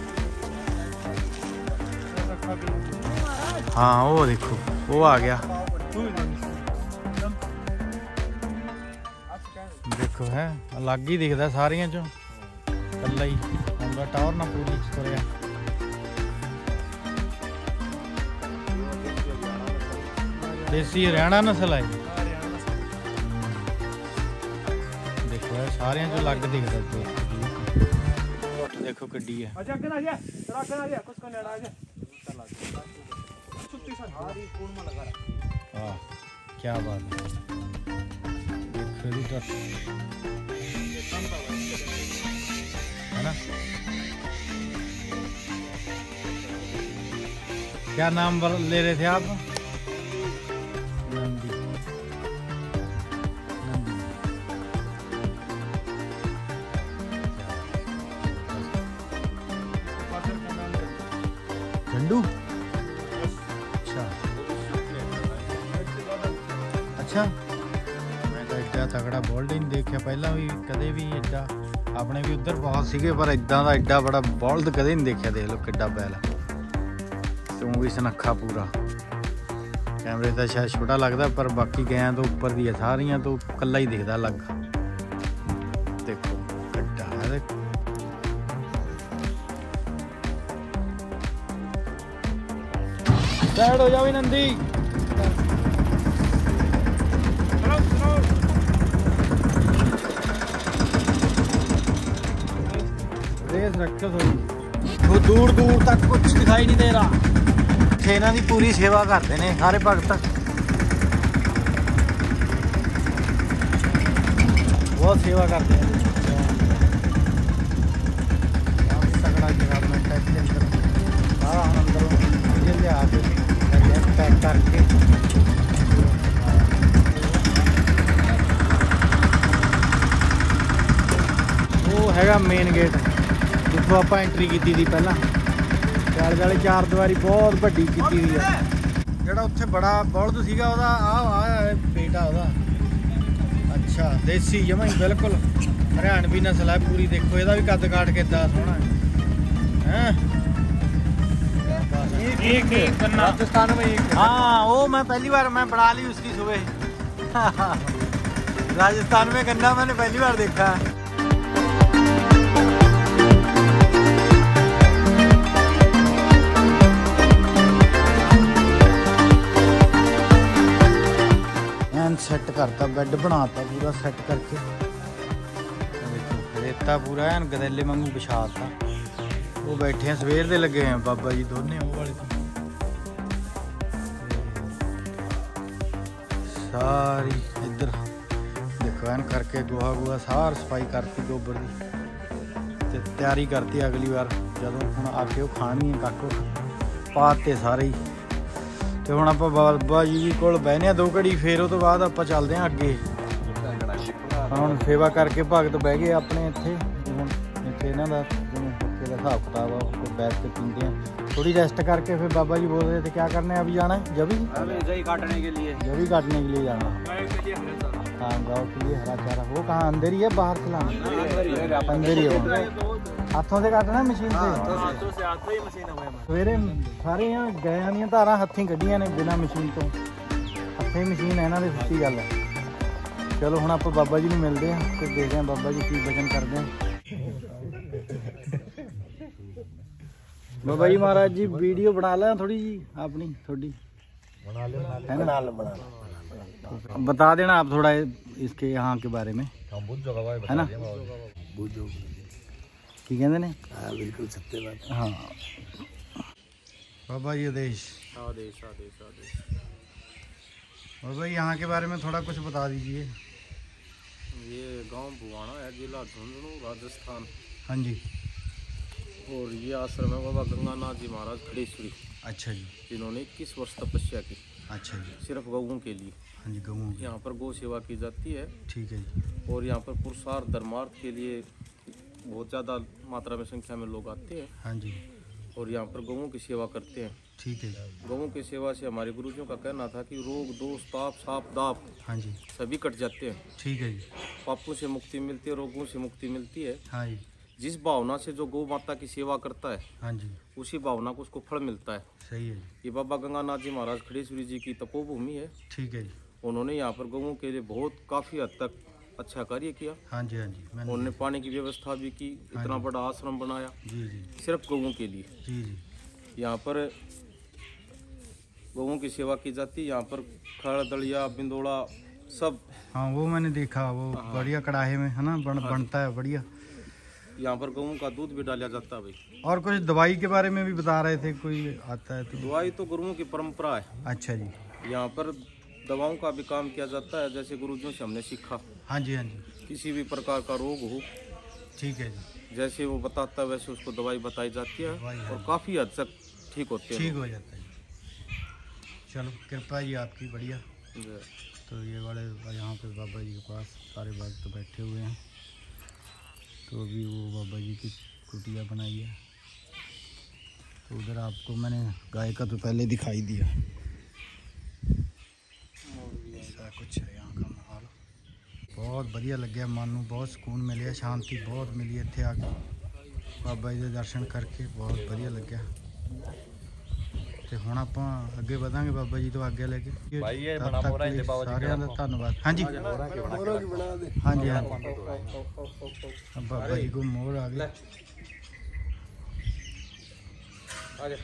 हाँ वो देखो वो आ गया, देखो है अलग ही दिखता सारियां चो, कल्ला ही हमरा टावर ना पूरी तुरिया। देसी हरियाणा नस्ल है, देखो है सारियां चो अलग दिखता। देखो कड्डी है। अच्छा आगे आ जा, तेरा आगे आ जा, कुछ को लेना आ जा। हाँ क्या बात है, देखो है ना। क्या नाम ले रहे थे आप? नंदी। नंदी झंडू। अच्छा अच्छा मैं तो एडा तगड़ा बोल्ड ही नहीं देखा पहला भी कदे भी। एडा अपने भी उधर बहुत सीगे पर इदा का एडा बड़ा बोल्ड कदे नहीं देखा। देख लो किड्डा बैल, तू भी सुनक्खा पूरा। कैमरे तो शायद छोटा लगता पर बाकी गया तो ऊपर दी है सारियां, तो कला ही दिखता अलग। देखो किड्डा है, देखो साइड हो जाओ नंदी। रेस रखो थोड़ी, वो दूर दूर तक कुछ दिखाई नहीं दे रहा। इन्हां दी पूरी सेवा करते हैं सारे भगत, बहुत सेवा करते हैं। तगड़ा गवर्नमेंट है इसके अंदर, सारा अंदर लिया के पैक करके वो हैगा मेन गेट जिथों आप एंट्री की थी पहला आले दुआले चार दीवारी बहुत वड्डी की हुई है ਜਿਹੜਾ ਉੱਥੇ ਬੜਾ ਬਲਦ ਸੀਗਾ ਉਹਦਾ ਆ ਆ ਬੇਟਾ ਉਹਦਾ ਅੱਛਾ ਦੇਸੀ ਜਮਾਂ ਹੀ ਬਿਲਕੁਲ ਹਰਿਆਣਵੀ ਨਸਲ ਹੈ ਪੂਰੀ ਦੇਖੋ ਇਹਦਾ ਵੀ ਕੱਦ ਕਾਟ ਕਿੱਦਾਂ ਸੋਹਣਾ ਹੈ एक एक गन्ना राजस्थान में एक हाँ वो मैं पहली बार मैं बना ली उसकी सुबह राजस्थान में गन्ना मैंने पहली बार देखा सेट करता बेड बनाता पूरा सेट करके रेता पूरा है गदेले वांगू बिछाता वो बैठे हैं सवेर दे लगे हैं बाबा जी दोने वो वाले सारी इधर देखो एन करके गोहा गोहा सार सफाई करती गोबर की तैयारी करती अगली बार जदों हुण आके वो खानी है काको पाते सारे ही ਤੇ ਹੁਣ ਆਪਾਂ ਬਾਬਾ ਜੀ ਕੋਲ ਬਹਿਨੇ ਆ ਦੋ ਘੜੀ ਫੇਰ ਉਹ ਤੋਂ ਬਾਅਦ ਆਪਾਂ ਚੱਲਦੇ ਆ ਅੱਗੇ ਹੁਣ ਸੇਵਾ ਕਰਕੇ ਭਗਤ ਬਹਿ ਗਏ ਆਪਣੇ ਇੱਥੇ ਹੁਣ ਇੱਥੇ ਇਹਨਾਂ ਦਾ ਜਿਵੇਂ ਕਿਹਦਾ ਹਿਸਾਬ ਕਿਤਾਬ ਆ ਉਹ ਬੈਠ ਕੇ ਪੀਂਦੇ ਆ थोड़ी रेस्ट करके फिर बाबा जी बोल रहे थे क्या करने अभी जाना है जभी जभी काटने के लिए जभी काटने के लिए जाना हाँ गाँव के लिए हरा चारा वो कहाँ अंदर ही है बाहर से लाना अंदर ही है हाथों से काटना मशीन से सवेरे सारे यहाँ गए नहीं धारा हथी कढ़िया ने बिना मशीन तो हथे मशीन है इन्होंने सच्ची गल है चलो हम आप बाबा जी मिलते हैं तो देखते हैं बाबा जी की वजन करते हैं बाबा जी महाराज जी वीडियो बना लें थोड़ी जी अपनी थोड़ी बना ले बना ले बना बता देना आप थोड़ा इसके यहाँ के बारे में है ना की कहते ने बिल्कुल सत्य बात हाँ बाबा जी आदेश आदेश आदेश आदेश बाबा जी यहाँ के बारे में थोड़ा कुछ बता दीजिए ये गांव बुआना है जिला झुंझुनू राजस्थान हाँ जी और ये आश्रम है बाबा गंगानाथ जी महाराज खड़ेश्वरी अच्छा जी जिन्होंने इक्कीस वर्ष तपस्या की अच्छा जी सिर्फ गौओं के लिए हाँ जी गौओं यहाँ पर गौ सेवा की जाती है ठीक है जी और यहाँ पर पुरुषार्थ धर्मार्थ के लिए बहुत ज़्यादा मात्रा में संख्या में लोग आते हैं हाँ जी और यहाँ पर गौओं की सेवा करते हैं ठीक है गौओं की सेवा से हमारे गुरुजियों का कहना था कि रोग दोष ताप साप दाप हाँ जी सभी कट जाते हैं ठीक है जी पापों से मुक्ति मिलती है रोगों से मुक्ति मिलती है हाँ जी जिस भावना से जो गौ माता की सेवा करता है हाँ जी उसी भावना को उसको फल मिलता है सही है जी ये बाबा गंगानाथ जी महाराज खड़ेश्वरी जी की तपोभूमि है ठीक है जी उन्होंने यहाँ पर गौओं के लिए बहुत काफ़ी हद तक अच्छा कार्य किया हाँ जी हाँ जी मैंने उन्होंने पानी की व्यवस्था भी की इतना बड़ा आश्रम बनाया जी जी सिर्फ गौओं के लिए जी जी यहाँ पर गौओं की सेवा की जाती है यहाँ पर खड़ दलिया बिंदोड़ा सब हाँ वो मैंने देखा वो बढ़िया कढ़ाई में है ना बन बनता है बढ़िया यहाँ पर गौओं का दूध भी डाला जाता है भाई और कुछ दवाई के बारे में भी बता रहे थे कोई आता है तो दवाई तो गुरुओं की परंपरा है अच्छा जी यहाँ पर दवाओं का भी काम किया जाता है जैसे गुरुजियों से हमने सीखा हाँ जी हाँ जी किसी भी प्रकार का रोग हो ठीक है जी जैसे वो बताता है वैसे उसको दवाई बताई जाती है और काफ़ी हद तक ठीक होते हैं ठीक हो जाता है चलो कृपा जी आपकी बढ़िया तो ये वाले यहाँ पे बाबा जी के पास सारे भक्त तो बैठे हुए हैं तो अभी वो बाबा जी की कुटिया बनाई है तो उधर आपको मैंने गाय का तो पहले दिखाई दिया ऐसा कुछ है यहाँ का माहौल बहुत बढ़िया लगे मन नूं बहुत सुकून मिले शांति बहुत मिली इत्थे आके बाबा जी के दर्शन करके बहुत बढ़िया लग्या ਤੇ ਹੁਣ ਆਪਾਂ ਅੱਗੇ ਵਧਾਂਗੇ ਬਾਬਾ ਜੀ ਤੋਂ ਅੱਗੇ ਲੈ ਕੇ ਭਾਈ ਇਹ ਬਣਾ ਪੋਰਾ ਇਹਦੇ ਬਾਬਾ ਜੀ ਸਾਰਿਆਂ ਦਾ ਧੰਨਵਾਦ ਹਾਂਜੀ ਮੋਹਰਾ ਕੀ ਬਣਾ ਦੇ ਹਾਂਜੀ ਹਾਂ ਬਾਬਾ ਜੀ ਕੋ ਮੋਹਰ ਆ ਗਏ ਆ ਜਾ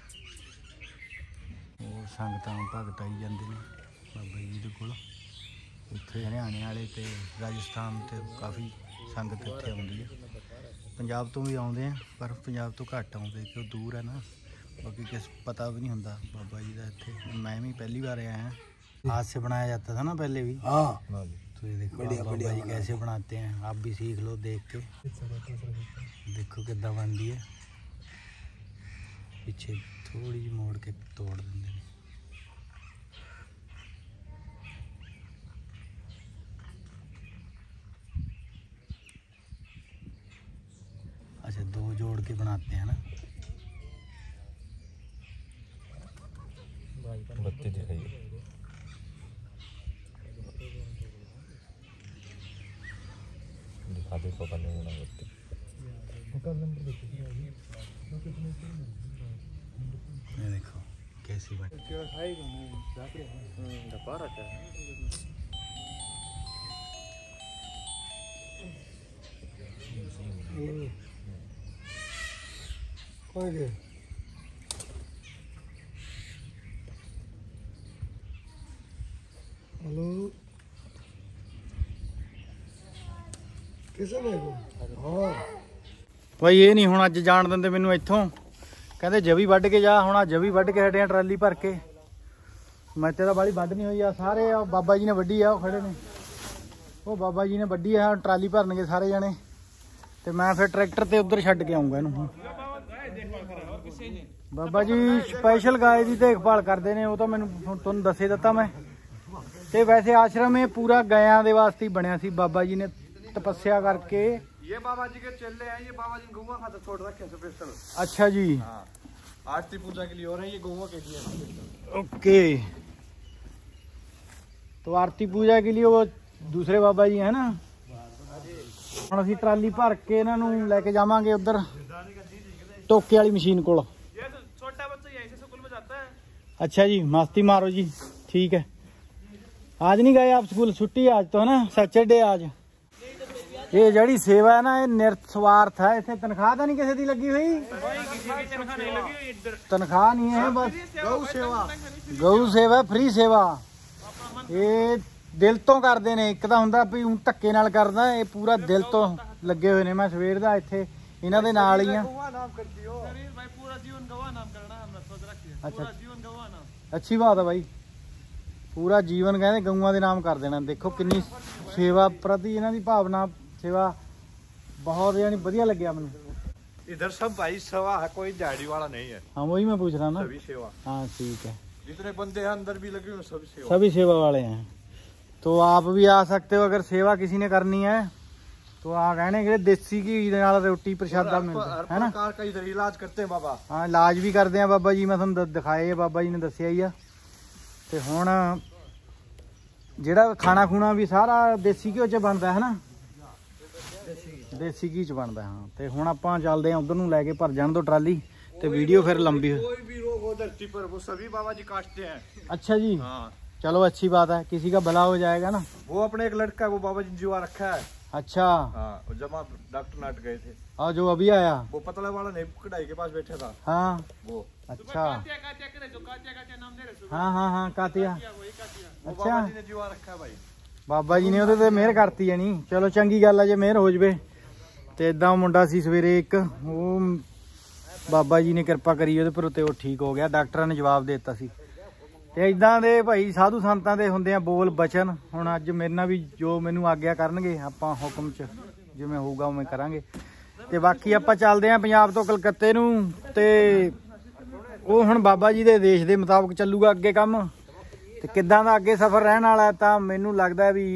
ਉਹ ਸੰਗਤਾਂ ਭਗਤ ਆਈ ਜਾਂਦੇ ਨੇ ਬਾਬਾ ਜੀ ਦੇ ਕੋਲ ਇੱਥੇ ਹਰਿਆਣੇ ਵਾਲੇ ਤੇ ਰਾਜਸਥਾਨ ਤੇ ਕਾਫੀ ਸੰਗਤ ਇੱਥੇ ਆਉਂਦੀ ਹੈ ਪੰਜਾਬ ਤੋਂ ਵੀ ਆਉਂਦੇ ਆ ਪਰ ਪੰਜਾਬ ਤੋਂ ਘੱਟ ਆਉਂਦੇ ਕਿਉਂ ਦੂਰ ਹੈ ਨਾ बाकी किस पता भी नहीं होता बाबा जी का इतने मैं भी पहली बार आया हैं हाथ से बनाया जाता था ना पहले भी हाँ तो ये देखो बाबा जी कैसे बनाते हैं आप भी सीख लो देख के देखो कितना बनती है पीछे थोड़ी जी मोड़ के तोड़ देंगे। अच्छा दो जोड़ के बनाते हैं ना। बत्ती दिखाइए। दिखा दे पकड़ नहीं बना बत्ती। ये देखो कैसी बनी। दबा रखा है। हेलो किसे ले गो? हाँ भाई ये नहीं ਹੁਣ ਅੱਜ ਜਾਣ ਦਿੰਦੇ ਮੈਨੂੰ ਇੱਥੋਂ। ਕਹਿੰਦੇ ਜਵੀ ਵੱਢ ਕੇ ਜਾ। ਹੁਣ ਆ ਜਵੀ ਵੱਢ ਕੇ ਹਟੇ ਆ ਟਰਾਲੀ ਭਰ ਕੇ। ਮੈਤੇ ਤਾਂ ਬਾਲੀ ਵੱਢ ਨਹੀਂ ਹੋਈ ਆ। ਸਾਰੇ ਆ ਬਾਬਾ ਜੀ ਨੇ ਵੱਢੀ ਆ, ਉਹ ਖੜੇ ਨੇ। ਉਹ ਬਾਬਾ ਜੀ ਨੇ ਵੱਢੀ ਆ, ਟਰਾਲੀ ਭਰਨਗੇ ਸਾਰੇ ਜਣੇ। ਤੇ ਮੈਂ ਫਿਰ ਟਰੈਕਟਰ ਤੇ ਉਧਰ ਛੱਡ ਕੇ ਆਉਂਗਾ ਇਹਨੂੰ। ਬਾਬਾ ਜੀ ਸਪੈਸ਼ਲ ਗਾਏ ਦੀ ਦੇਖਭਾਲ ਕਰਦੇ ਨੇ। ਉਹ ਤਾਂ ਮੈਨੂੰ ਤੁਹਾਨੂੰ ਦੱਸੇ ਦਿੱਤਾ ਮੈਂ। ਤੇ ਵੈਸੇ ਆਸ਼ਰਮ ਇਹ ਪੂਰਾ ਗਾਇਆਂ ਦੇ ਵਾਸਤੇ ਹੀ ਬਣਿਆ ਸੀ। ਬਾਬਾ ਜੀ ਨੇ ਤਪੱਸਿਆ ਕਰਕੇ। ये बाबा जी के चेले हैं। ये बाबा जी गौवा खाता छोड़ रखे स्पेशल। अच्छा जी। हाँ आरती पूजा के लिए हो रहे हैं। ये गौवा के लिए। ओके तो आरती पूजा के लिए वो दूसरे बाबा जी है ना। ਹੁਣ ਅਸੀਂ ਟਰਾਲੀ ਭਰ ਕੇ ਇਹਨਾਂ ਨੂੰ ਲੈ ਕੇ ਜਾਵਾਂਗੇ ਉਧਰ ਟੋਕੇ ਵਾਲੀ ਮਸ਼ੀਨ ਕੋਲ। छोटा बच्चा यहीं से स्कूल में जाता है। अच्छा जी मस्ती मारो जी। ठीक है आज नहीं गए आप स्कूल? छुट्टी आज तो है ना, सैटरडे आज। ये जड़ी सेवा है ना ये निस्वार्थ है। इतने तनख्वाह तो नहीं किसी की लगी हुई। तनख्वाह नहीं है बस गौ सेवा। गौ सेवा फ्री सेवा। ये दिल तो करते ने। एक तो हुंदा भी ऊं धक्के नाल करदा। ये पूरा दिल तो लगे हुए ने। मैं सवेर दा इत्थे इन्हां दे नाल ही हां। अच्छा अच्छी बात है भाई। पूरा जीवन कहते गऊआं दे नाम कर देना। देखो किन्नी सेवा प्रति इन्हां दी भावना। सेवा बहुत यानी बढ़िया लगे मैंने। इधर सब भाई सेवा है, कोई दिहाड़ी वाला नहीं है। हाँ वही मैं पूछ रहा ना। सभी सेवा। हाँ ठीक है। जितने बंदे हैं अंदर भी लगे हुए सभी सेवा। सभी सेवा वाले हैं। तो आप भी आ सकते हो अगर सेवा किसी ने करनी है तो आ कहने के देसी घी नाल रोटी प्रसादा मिलता है ना। प्रकार का इधर इलाज करते हैं बाबा। हाँ इलाज भी करते हैं बाबा जी। मैं तुहानू दिखाए बाबा जी ने दसिया ही आ। ते हुण जेड़ा खाना खूना भी सारा देसी घी च बनता है ना। देसी घी च बनता। हाँ तो हुण आपां चलदे हां उधर नूं लैके भर जाण दो ट्राली। ते वीडियो फिर लंबी हो। कोई भी रोग हो धरती पर वो सभी बाबा जी काटते हैं। अच्छा जी। हाँ चलो अच्छी बात है, किसी का भला हो जाएगा ना। वो अपने एक लड़का वो बाबा जी जुआ रखा है। अच्छा हाँ जमा डॉक्टर नाट गए थे। और जो अभी आया वो पतला वाला नहीं कढ़ाई के पास बैठा था हाँ वो। अच्छा हाँ हाँ हाँ कातिया। वो अच्छा बाबा जी ने जुआ रखा है भाई। बाबा जी ने ਉਹਦੇ ਤੇ ਮਿਹਰ ਕਰਤੀ ਹੈ ਨਹੀਂ। ਚਲੋ ਚੰਗੀ ਗੱਲ ਹੈ ਜੇ ਮਿਹਰ ਹੋ ਜਵੇ। ਤੇ ਇਦਾਂ ਮੁੰਡਾ ਸੀ ਸਵੇਰੇ ਇੱਕ ਉਹ ਬਾਬਾ ਜੀ ਨੇ ਕਿਰਪਾ ਕਰੀ ਉਹਦੇ ਪਰ ਤੇ ਉਹ ਠੀਕ ਹੋ ਗਿਆ। ਡਾਕਟਰਾਂ ਨੇ ਜਵਾਬ ਦੇ ਦਿੱਤਾ ਸੀ। ਤੇ ਇਦਾਂ ਦੇ ਭਾਈ ਸਾਧੂ ਸੰਤਾਂ ਦੇ ਹੁੰਦੇ ਆ ਬੋਲ ਬਚਨ। ਹੁਣ ਅੱਜ ਮੇਰੇ ਨਾਲ ਵੀ ਜੋ ਮੈਨੂੰ ਆਗਿਆ ਕਰਨਗੇ ਆਪਾਂ ਹੁਕਮ ਚ ਜਿਵੇਂ ਹੋਊਗਾ ਉਵੇਂ ਕਰਾਂਗੇ। ਤੇ ਬਾਕੀ ਆਪਾਂ ਚੱਲਦੇ ਆਂ ਪੰਜਾਬ ਤੋਂ ਕਲਕੱਤੇ ਨੂੰ। ਤੇ ਉਹ ਹੁਣ ਬਾਬਾ ਜੀ ਦੇ ਦੇਸ਼ ਦੇ ਮੁਤਾਬਕ ਚੱਲੂਗਾ ਅੱਗੇ ਕੰਮ। ਤੇ ਕਿੱਦਾਂ ਦਾ ਅੱਗੇ ਸਫ਼ਰ ਰਹਿਣ ਵਾਲਾ ਤਾਂ ਮੈਨੂੰ ਲੱਗਦਾ ਵੀ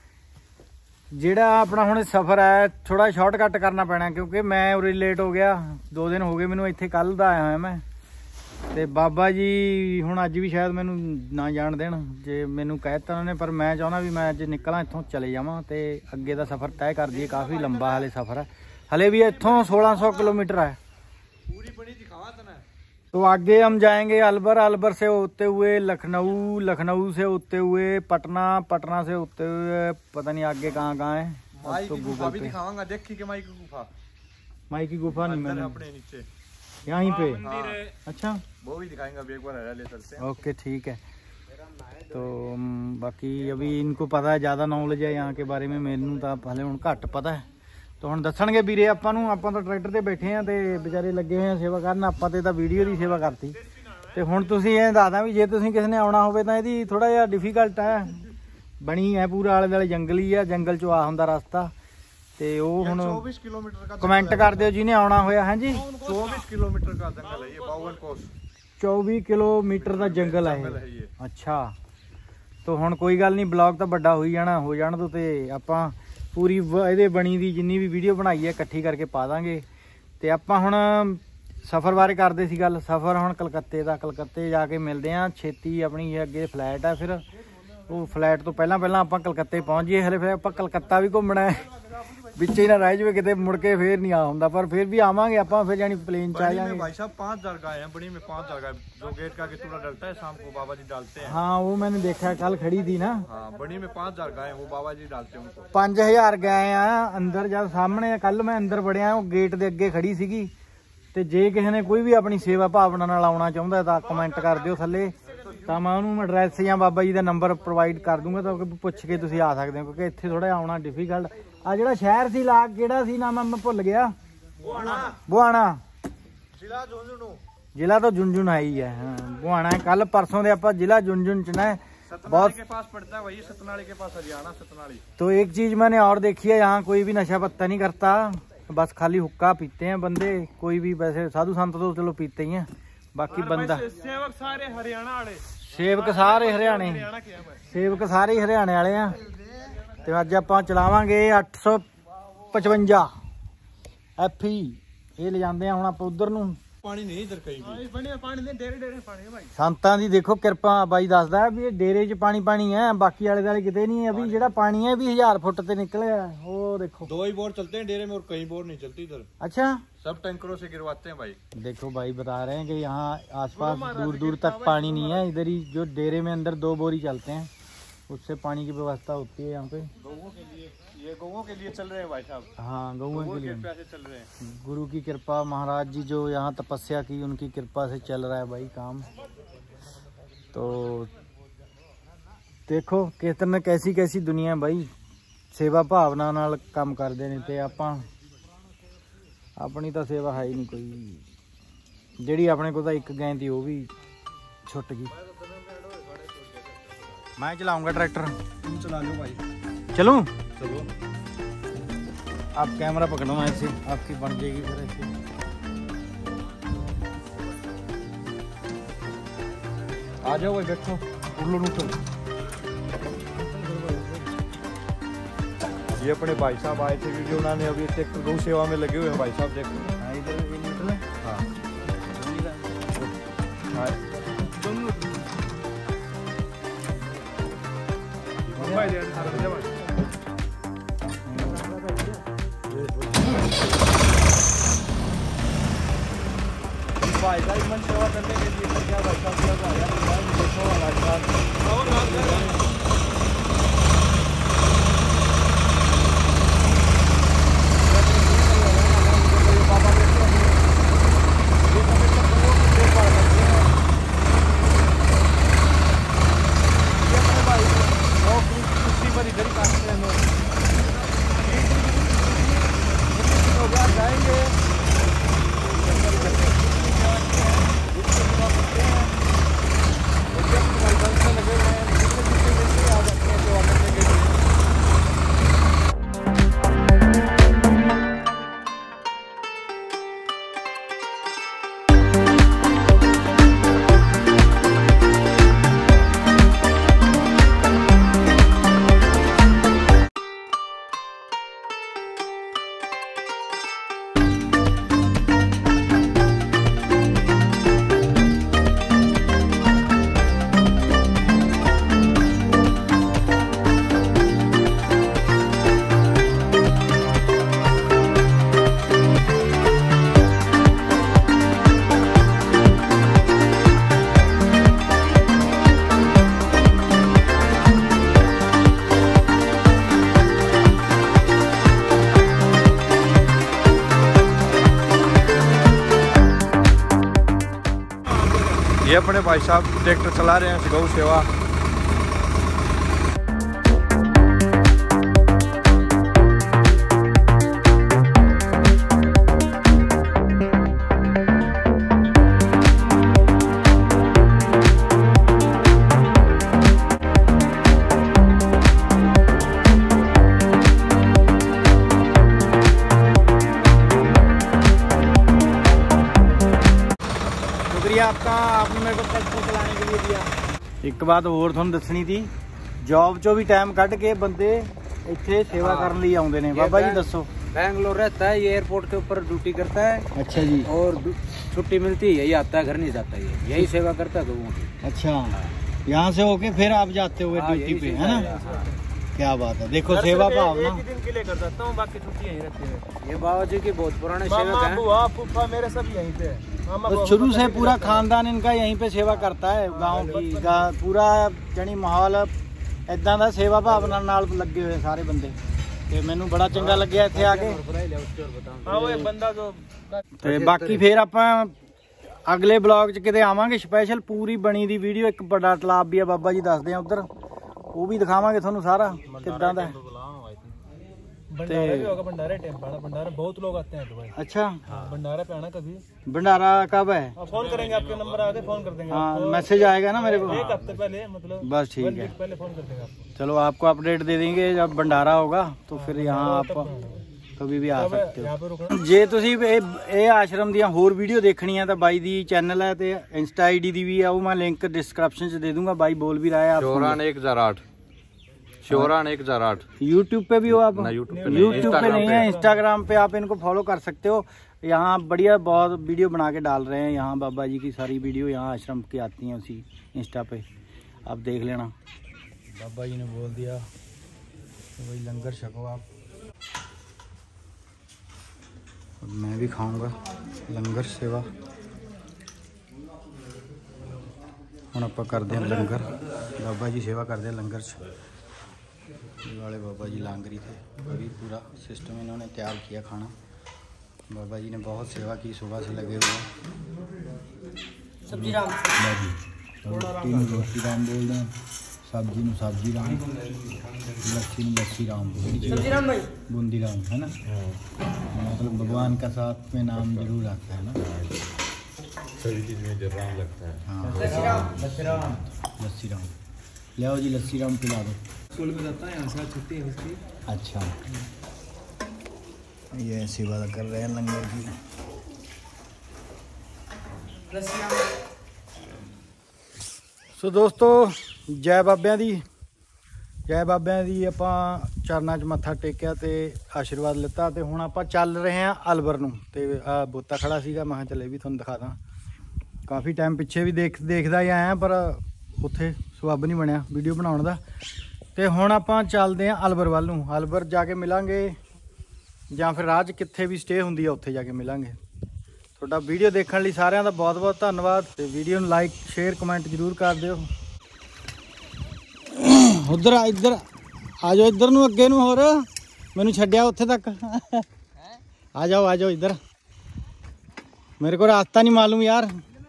ਜਿਹੜਾ ਆਪਣਾ ਹੁਣ ਸਫ਼ਰ ਹੈ ਥੋੜਾ ਸ਼ਾਰਟਕਟ ਕਰਨਾ ਪੈਣਾ। ਕਿਉਂਕਿ ਮੈਂ ਉਰੇ ਲੇਟ ਹੋ ਗਿਆ। ਦੋ ਦਿਨ ਹੋ ਗਏ ਮੈਨੂੰ ਇੱਥੇ ਕੱਲ ਦਾ ਆਇਆ ਹੋਇਆ ਮੈਂ। ਤੇ ਬਾਬਾ ਜੀ ਹੁਣ ਅੱਜ ਵੀ ਸ਼ਾਇਦ ਮੈਨੂੰ ਨਾ ਜਾਣ ਦੇਣ ਜੇ ਮੈਨੂੰ ਕਹਿ ਦਿੱਤਾ ਉਹਨਾਂ ਨੇ। ਪਰ ਮੈਂ ਚਾਹੁੰਦਾ ਵੀ ਮੈਂ ਅੱਜ ਨਿਕਲਾਂ ਇੱਥੋਂ ਚਲੇ ਜਾਵਾਂ ਤੇ ਅੱਗੇ ਦਾ ਸਫ਼ਰ ਤੈਅ ਕਰ ਦਈਏ। ਕਾਫੀ ਲੰਬਾ ਹਲੇ ਸਫ਼ਰ है। हले भी इतों सोलह सौ किलोमीटर है। पूरी बड़ी दिखावा था ना। तो आगे हम जाएंगे अलवर। अलवर से होते हुए लखनऊ। लखनऊ से होते हुए पटना। पटना से होते हुए पता नहीं आगे कहाँ कहाँ है। माई तो की गुफा भी दिखाऊंगा। देखी के माई की गुफा। माई की गुफा नहीं मैंने अपने नीचे यहीं पे। हाँ। अच्छा वो भी दिखाएंगे अभी एक बार ले चलते हैं। ओके ठीक है। तो बाकी अभी इनको पता है ज़्यादा नॉलेज है यहाँ के बारे में। मैनू तो हले हुण घट पता है। तो हुण दसणगे वीरे आपां नूं। आपां तो ट्रैक्टर ते बैठे हैं ते बेचारे लगे हुए हैं सेवा करन। आपां ते तां वीडियो दी सेवा करती। ते हुण तुसीं इह दसदा भी जे तुसीं किसी ने आउणा होवे तां इहदी थोड़ा जिहा डिफिकल्ट है। बनी है पूरा आले दुआले जंगल ही है। जंगल चों आ हुंदा रस्ता। ते ओह हुण चौबीस किलोमीटर का कमेंट कर दिओ जिहने आउणा होया। हां जी चौबीस किलोमीटर का जंगल है ये बावन कोस। चौबी किलोमीटर का जंगल है ये। अच्छा तो हुण कोई गल नहीं, ब्लॉग तो बड़ा हो ही जाना, हो जाण दो ते आपां पूरी ये बनी दी जिन्नी भी वीडियो बनाई है इकट्ठी करके पा देंगे। तो आपां हुण सफ़र बारे करते सी गल। सफ़र हुण कलकत्ते का, कलकत्ते जाके मिलते हैं छेती, अपनी अगे फ्लैट है, फिर वो फ्लैट तो पहला पहला आपां कलकत्ते पहुँच जाइए। हले फिर आपां कलकत्ता भी घूमना है, बिच ही ना रह जाए किते, मुड़ के फिर नहीं आ होंदा, पर फिर भी आवांगे आपां, फिर जानी प्लेन च आ जाएंगे। भाई साहब पांच हजार गाय हैं बड़ी में, पांच हजार गाय जो गेट का थोड़ा डलता है शाम को बाबा जी डालते हैं। हाँ वो मैंने देखा कल खड़ी थी ना। हाँ बड़ी में पांच हजार गाय वो बाबा जी डालते हैं उनको। पांच हजार गाय आ अंदर, जब सामने कल मैं अंदर वड़िया वो गेट के अगे खड़ी सीगी। ते जे किसी ने कोई भी अपनी सेवा भावना नाल आउणा चाहुंदा तां कमेंट कर दिओ थल्ले, तां मैं उहनूं एड्रैस या बाबा जी का नंबर प्रोवाइड कर दूंगा, तां पुछ के तुसीं आ सकदे हो, क्योंकि इत्थे थोड़ा आउणा डिफिकल्ट। आ जिहड़ा शहर सी लाग किहड़ा सी नाम मैं भुल गया, बुआणा जिला झुंझुनू, जिला तो झुंझुनू है ही है। हाँ बुआणा है। कल परसों दे आपां जिला झुंझुनू च ना बहुत के पास पड़ता है वही, सतनाली के पास हरियाणा सतनाली। तो एक चीज मैंने और देखी है, यहाँ कोई भी नशा पत्ता नहीं करता, बस खाली हुक्का पीते हैं बंदे। कोई भी वैसे साधु संत तो चलो पीते ही हैं, बाकी बंदा सेवक सारे हरियाणा वाले, सेवक सारे हरियाणे, सेवक सारे ही हरियाणे वाले हैं। तो अज आपां चलावांगे अठ सौ पचवंजा एफ ई, ये ले जाते हैं हुण आपां उधर नूं। पानी नहीं इधर कहीं भी पानी नहीं, डेरे डेरे पानी है भाई। संतां दी देखो किरपा, बाई दसदा है भी ये डेरे च पानी पानी है, बाकी आले दुआले किते नहीं है। अभी जेड़ा पानी है भी हजार फुट ते निकलिया, वो देखो दो ही बोर चलते हैं डेरे में और कहीं बोर नहीं चलती इधर। अच्छा सब टैंकरों से गिरवाते हैं भाई। देखो भाई बता रहे हैं कि यहाँ आसपास दूर दूर तक पानी नहीं है, इधर ही जो डेरे में अंदर दो बोर ही चलते हैं, उससे पानी की व्यवस्था होती है यहाँ पे। गौओं के लिए, ये गौओं के लिए चल रहे हैं भाई साहब। हाँ गौओं के लिए पैसे चल रहे हैं। गुरु की कृपा, महाराज जी जो यहाँ तपस्या की उनकी कृपा से चल रहा है भाई काम। तो देखो कितने कैसी कैसी दुनिया है भाई, सेवा भावना नाल काम करते हैं। तो आपां अपनी तो सेवा है ही नहीं कोई, जिहड़ी अपने को तो एक गैं थी वो भी छुट गई। मैं चलाऊंगा ट्रैक्टर, तुम चला लो भाई। चलूं? चलो आप कैमरा पकड़ो, ऐसे आपकी बन जाएगी फिर ऐसे। आ जाओ भाई, बैठो उल्लू उठो। ये अपने भाई साहब आए थे वीडियो बनाने, अभी ट्रैक्टर गौ सेवा में लगे हुए हैं भाई साहब, देखो। इधर ये न्यूट्रल है। हाँ हाँ भाई दे सारा भाई। भाई साहब मन सेवा करने के लिए क्या भाई साहब क्या आया देखो वाला ये अपने भाई साहब ट्रैक्टर चला रहे हैं गौ सेवा। शुक्रिया आपका, आपने मेरे को ट्रैक्टर चलाने के लिए दिया। एक बात और ਤੁਹਾਨੂੰ ਦੱਸਣੀ ਸੀ, जॉब चो भी टाइम ਕੱਢ के बंदे ਇੱਥੇ सेवा करने लिए आउंदे ने। बाबा जी दसो। बैंगलोर रहता है ये, एयरपोर्ट के ऊपर ड्यूटी करता है। अच्छा जी। और छुट्टी मिलती है यही आता है, घर नहीं जाता ये, यही सेवा करता है लोगों की। अच्छा, यहाँ से होके फिर आप जाते हुए ड्यूटी पे, है ना? क्या बात है, देखो सेवा भावना। एक दिन के लिए कर सकता हूँ, बाकी छुट्टी यहीं रहती है। ये बाबा जी की बहुत पुराने सेवक हैं। बुआ फूफा मेरे सब यहीं पे। तो शुरू से पूरा खानदान इनका यहीं पे सेवा करता है, गांव की पूरा जानी माहौल इदां दा सेवा भावना नाल लगे हुए सारे बंदे। ਤੇ ਮੈਨੂੰ ਬੜਾ ਚੰਗਾ ਲੱਗਿਆ ਇੱਥੇ ਆ ਕੇ। ਹਾਂ ਉਹ ਬੰਦਾ ਜੋ ਤੇ ਬਾਕੀ ਫੇਰ ਆਪਾਂ ਅਗਲੇ ਬਲੌਗ 'ਚ ਕਿਤੇ ਆਵਾਂਗੇ, ਸਪੈਸ਼ਲ ਪੂਰੀ ਬਣੀ ਦੀ ਵੀਡੀਓ। ਇੱਕ ਬੜਾ ਤਲਾਬ ਵੀ ਆ, ਬਾਬਾ ਜੀ ਦੱਸਦੇ ਆ ਉਧਰ, ਉਹ ਵੀ ਦਿਖਾਵਾਂਗੇ ਤੁਹਾਨੂੰ ਸਾਰਾ ਕਿੱਦਾਂ ਦਾ। भंडारा भी होगा, भंडारा टेम्पल है, भंडारा बहुत लोग आते हैं दुबई। अच्छा, भंडारा पे आना कभी। भंडारा कब है? फोन करेंगे, आपके नंबर आगे फोन कर देंगे। हाँ, मैसेज आएगा ना मेरे को एक हफ्ते पहले, मतलब बस ठीक है, पहले फोन कर देंगे आपको। चलो आपको अपडेट दे देंगे जब भंडारा होगा, तो फिर यहाँ आप कभी भी आ सकते हो। जे तुसी ਇਹ ਆਸ਼ਰਮ ਦੀਆਂ ਹੋਰ ਵੀਡੀਓ ਦੇਖਣੀਆਂ ਤਾਂ ਬਾਈ ਦੀ ਚੈਨਲ ਹੈ ਤੇ ਇੰਸਟਾ ਆਈਡੀ ਦੀ ਵੀ ਆ, ਉਹ ਮੈਂ ਲਿੰਕ डिस्क्रिप्शन 'ਚ ਦੇ दूंगा। बाई बोल भी रहा है आप चौरान एक हजार आठ चौरान एक हजार आठ यूट्यूब पे भी हो आप? यूट्यूब पे यूट्यूब पे नहीं है, इंस्टाग्राम पे आप इनको फॉलो कर सकते हो। यहाँ बढ़िया बहुत वीडियो बना के डाल रहे हैं, यहाँ बाबा जी की सारी वीडियो यहाँ आश्रम की आती हैं उसी इंस्टा पे, आप देख लेना। बाबा जी ने बोल दिया तो वही लंगर छको आप, और मैं भी खाऊंगा लंगर सेवा। ਹੁਣ ਆਪਾਂ ਕਰਦੇ हैं लंगर, बाबा जी सेवा करते हैं लंगर च। वाले बाबा जी लांगरी थे, अभी पूरा सिस्टम इन्होंने तैयार किया खाना। बाबा जी ने बहुत सेवा की, सुबह से लगे हुए। सब्जी राम रोटी में रोटी राम बोल रहे हैं, सब्जी में सब्जी राम, लस्सी में लस्सी राम, सब्जी राम भाई बूंदी राम, है ना? मतलब भगवान का साथ में नाम जरूर आता है ना, सभी चीज में जो राम लगता है। हाँ, लस्सी राम, लस्सी राम, लस्सी राम। ले आओ जी लस्सी राम पिला दो। स्कूल में जाता है, यहाँ से छुट्टी है उसकी। अच्छा, ये सेवा कर रहे हैं लंगर की। सो दोस्तों, जय बाबिਆਂ ਦੀ, जय ਬਾਬਿਆਂ ਦੀ। ਆਪਾਂ ਚਰਨਾਂ 'ਚ ਮੱਥਾ ਟੇਕਿਆ ਤੇ ਆਸ਼ੀਰਵਾਦ ਲਿੱਤਾ ਤੇ ਹੁਣ ਆਪਾਂ ਚੱਲ ਰਹੇ ਹਾਂ ਅਲਵਰ ਨੂੰ। ਤੇ ਆ ਬੋਤਾ ਖੜਾ ਸੀਗਾ, ਮੈਂ ਕਿਹਾ ਚੱਲੇ ਵੀ ਤੁਹਾਨੂੰ ਦਿਖਾ ਦਾਂ। ਕਾਫੀ ਟਾਈਮ ਪਿੱਛੇ ਵੀ ਦੇਖ ਦੇਖਦਾ ਹੀ ਆਇਆ, ਪਰ ਉੱਥੇ ਸਬੱਬ ਨਹੀਂ ਬਣਿਆ ਵੀਡੀਓ ਬਣਾਉਣ ਦਾ। ਤੇ ਹੁਣ ਆਪਾਂ ਚੱਲਦੇ ਹਾਂ ਅਲਵਰ ਵੱਲ ਨੂੰ। ਅਲਵਰ ਜਾ ਕੇ ਮਿਲਾਂਗੇ, ਜਾਂ ਫਿਰ ਰਾਹ 'ਚ ਕਿੱਥੇ ਵੀ ਸਟੇ ਹੁੰਦੀ ਆ ਉੱਥੇ ਜਾ ਕੇ ਮਿਲਾਂਗੇ। ਤੁਹਾਡਾ ਵੀਡੀਓ ਦੇਖਣ ਲਈ ਸਾਰਿਆਂ ਦਾ ਬਹੁਤ ਬਹੁਤ ਧੰਨਵਾਦ। ਤੇ ਵੀਡੀਓ ਨੂੰ ਲਾਈਕ ਸ਼ੇਅਰ ਕਮੈਂਟ ਜ਼ਰੂਰ ਕਰ ਦਿਓ। ਉਧਰ ਇੱਧਰ ਆ ਜਾਓ, ਇੱਧਰ ਨੂੰ ਅੱਗੇ ਨੂੰ, ਹੋਰ ਮੈਨੂੰ ਛੱਡਿਆ ਉੱਥੇ ਤੱਕ। ਆ ਜਾਓ ਆ ਜਾਓ ਇੱਧਰ, ਮੇਰੇ को रास्ता नहीं मालूम यार।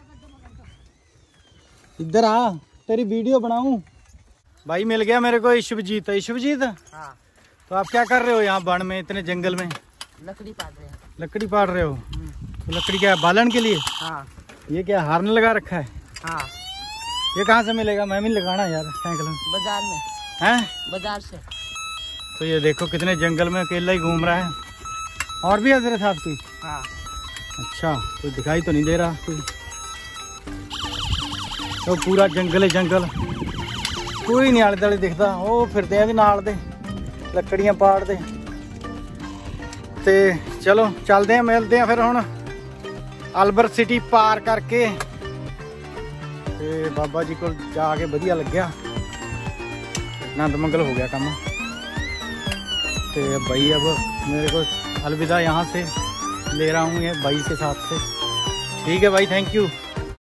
इधर आ, तेरी वीडियो बनाऊं। भाई मिल गया मेरे को ईशवजीत। ईशवजीत, हाँ। तो आप क्या कर रहे हो यहाँ वन में, इतने जंगल में? लकड़ी पाड़ रहे हैं। लकड़ी पाड़ रहे हो? तो लकड़ी क्या है, बालन के लिए? हाँ। ये क्या हार्न लगा रखा है? हाँ। ये कहाँ से मिलेगा? मैं भी लगाना यार साइकिल में। बाजार में हैं? बाजार से। तो ये देखो कितने जंगल में अकेला ही घूम रहा है। और भी है तेरे साथ कोई? हाँ। अच्छा, कोई दिखाई तो नहीं दे रहा कोई? तो पूरा जंगल है जंगल, कोई नहीं आले दुआले दिखता। वो फिरते हैं नाल दे लकड़ियां पाड़ते। ते चलो चलते हैं, मिलते हैं फिर हुण अल्बर सिटी पार करके। ते बाबा जी को जाके वधिया लग्या, आनंद मंगल हो गया काम। ते भाई अब मेरे को अलविदा यहाँ से ले रहा हूँ, ये भाई के साथ से। ठीक है भाई, थैंक यू।